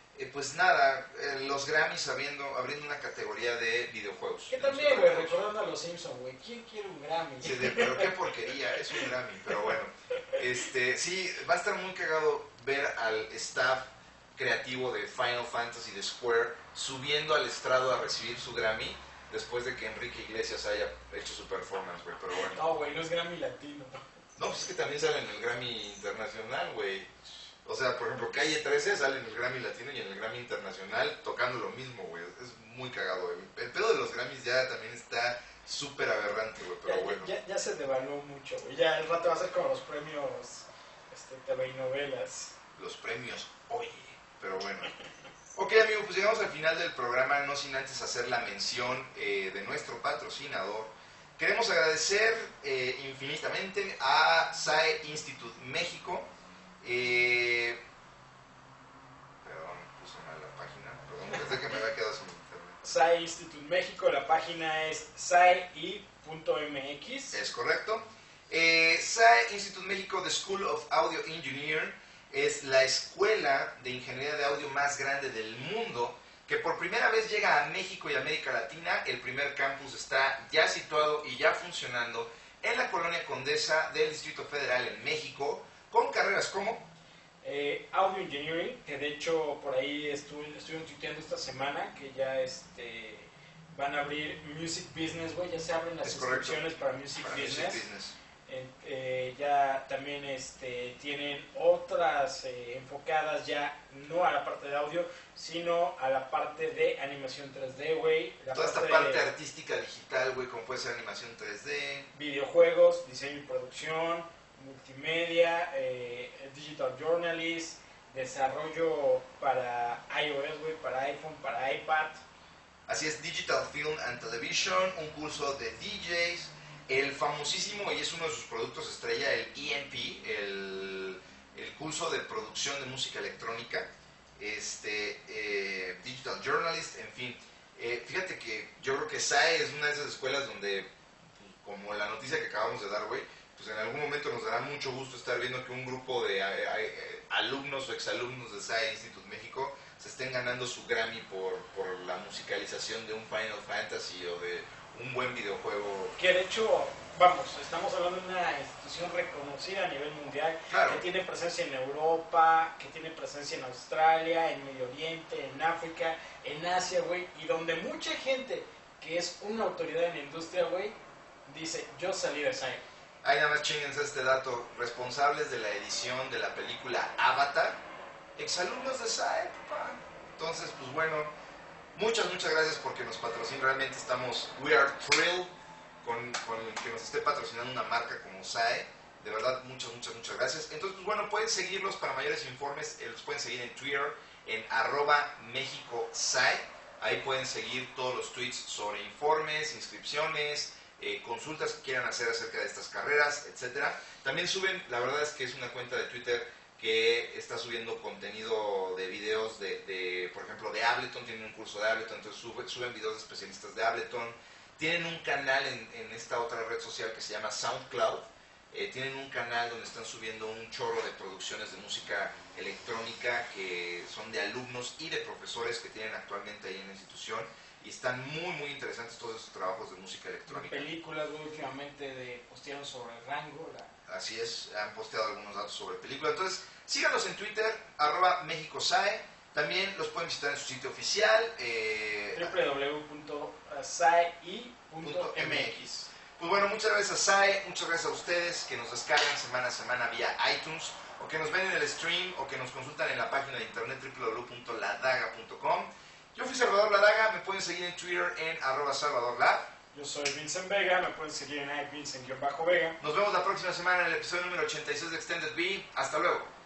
[SPEAKER 1] eh, pues nada, eh, los Grammys abriendo, abriendo una categoría de videojuegos.
[SPEAKER 2] Que
[SPEAKER 1] de
[SPEAKER 2] también,
[SPEAKER 1] música
[SPEAKER 2] güey,
[SPEAKER 1] de videojuegos.
[SPEAKER 2] recordando a los Simpsons, güey, ¿quién quiere un Grammy?
[SPEAKER 1] Sí, de, pero qué porquería, es un Grammy, pero bueno. Este, sí, va a estar muy cagado ver al staff creativo de Final Fantasy de Square subiendo al estrado a recibir su Grammy después de que Enrique Iglesias haya hecho su performance, güey, pero bueno.
[SPEAKER 2] No, güey, no es Grammy latino.
[SPEAKER 1] No, pues es que también sale en el Grammy Internacional, güey. O sea, por ejemplo, Calle trece sale en el Grammy Latino y en el Grammy Internacional tocando lo mismo, güey. Es muy cagado, güey. El pedo de los Grammys ya también está súper aberrante, güey, pero
[SPEAKER 2] Ya,
[SPEAKER 1] bueno.
[SPEAKER 2] ya, ya se devaluó mucho, güey. Ya el rato va a ser como los premios este, T V y novelas.
[SPEAKER 1] Los premios, oye, pero bueno. Ok, amigo, pues llegamos al final del programa, no sin antes hacer la mención eh, de nuestro patrocinador. Queremos agradecer eh, infinitamente a S A E Institute México. Eh, perdón, puse mal la página. Perdón, pensé que me había quedado sin internet.
[SPEAKER 2] S A E Institute México, la página es s a e i punto m x.
[SPEAKER 1] Es correcto. Eh, S A E Institute México, The School of Audio Engineering, es la escuela de ingeniería de audio más grande del mundo, que por primera vez llega a México y América Latina. El primer campus está ya situado y ya funcionando en la Colonia Condesa del Distrito Federal en México, con carreras como
[SPEAKER 2] Eh, Audio Engineering, que de hecho por ahí estuve, estuvieron tuiteando esta semana que ya este van a abrir Music Business, güey, ya se abren las
[SPEAKER 1] Es correcto.
[SPEAKER 2] inscripciones para Music
[SPEAKER 1] para
[SPEAKER 2] Business.
[SPEAKER 1] Music Business.
[SPEAKER 2] Eh, eh, ya también este, tienen otras eh, enfocadas ya no a la parte de audio, sino a la parte de animación tres D, güey. la
[SPEAKER 1] Toda esta
[SPEAKER 2] parte
[SPEAKER 1] parte
[SPEAKER 2] de
[SPEAKER 1] artística digital, güey, como puede ser animación tres D.
[SPEAKER 2] videojuegos, diseño y producción, multimedia, eh, digital journalist, desarrollo para iOS, güey, para iPhone, para iPad.
[SPEAKER 1] Así es, Digital Film and Television, un curso de D Js, el famosísimo, y es uno de sus productos estrella, el E M P, el, el curso de producción de música electrónica, este, eh, Digital Journalist, en fin. Eh, fíjate que yo creo que S A E es una de esas escuelas donde, pues, como la noticia que acabamos de dar, güey, pues en algún momento nos dará mucho gusto estar viendo que un grupo de eh, eh, alumnos o exalumnos de S A E Institute México se estén ganando su Grammy por, por la musicalización de un Final Fantasy o de un buen videojuego.
[SPEAKER 2] Que de hecho, vamos, estamos hablando de una institución reconocida a nivel mundial,
[SPEAKER 1] Claro.
[SPEAKER 2] que tiene presencia en Europa, que tiene presencia en Australia, en Medio Oriente, en África, en Asia, güey, y donde mucha gente que es una autoridad en la industria, güey, dice, yo salí de S A E.
[SPEAKER 1] Ahí nada más chinguense este dato. Responsables de la edición de la película Avatar, exalumnos de S A E, papá. Entonces, pues bueno, muchas, muchas gracias porque nos patrocinan. Realmente estamos, we are thrilled con, con que nos esté patrocinando una marca como S A E. De verdad, muchas, muchas, muchas gracias. Entonces, pues bueno, pueden seguirlos para mayores informes. Eh, los pueden seguir en Twitter, en arroba México S A E. Ahí pueden seguir todos los tweets sobre informes, inscripciones, Eh, consultas que quieran hacer acerca de estas carreras, etcétera. También suben, la verdad es que es una cuenta de Twitter que está subiendo contenido de videos de, de por ejemplo, de Ableton. Tienen un curso de Ableton, entonces suben, suben videos de especialistas de Ableton. Tienen un canal en, en esta otra red social que se llama SoundCloud. Eh, tienen un canal donde están subiendo un chorro de producciones de música electrónica que son de alumnos y de profesores que tienen actualmente ahí en la institución. Y están muy, muy interesantes todos estos trabajos de música electrónica.
[SPEAKER 2] Películas, güey, últimamente de, postearon sobre Rango. La...
[SPEAKER 1] Así es, han posteado algunos datos sobre películas. Entonces, síganos en Twitter, arroba México S A E. También los pueden visitar en su sitio oficial. Eh,
[SPEAKER 2] w w w punto s a e i punto m x.
[SPEAKER 1] Pues bueno, muchas gracias a S A E, muchas gracias a ustedes que nos descargan semana a semana vía iTunes, o que nos ven en el stream, o que nos consultan en la página de internet w w w punto la daga punto com. Yo fui Salvador Ladaga, me pueden seguir en Twitter en arroba salvadorlab.
[SPEAKER 2] Yo soy Vincent Vega, me pueden seguir en iVincent-Vega.
[SPEAKER 1] Nos vemos la próxima semana en el episodio número ochenta y seis de Extended B. Hasta luego.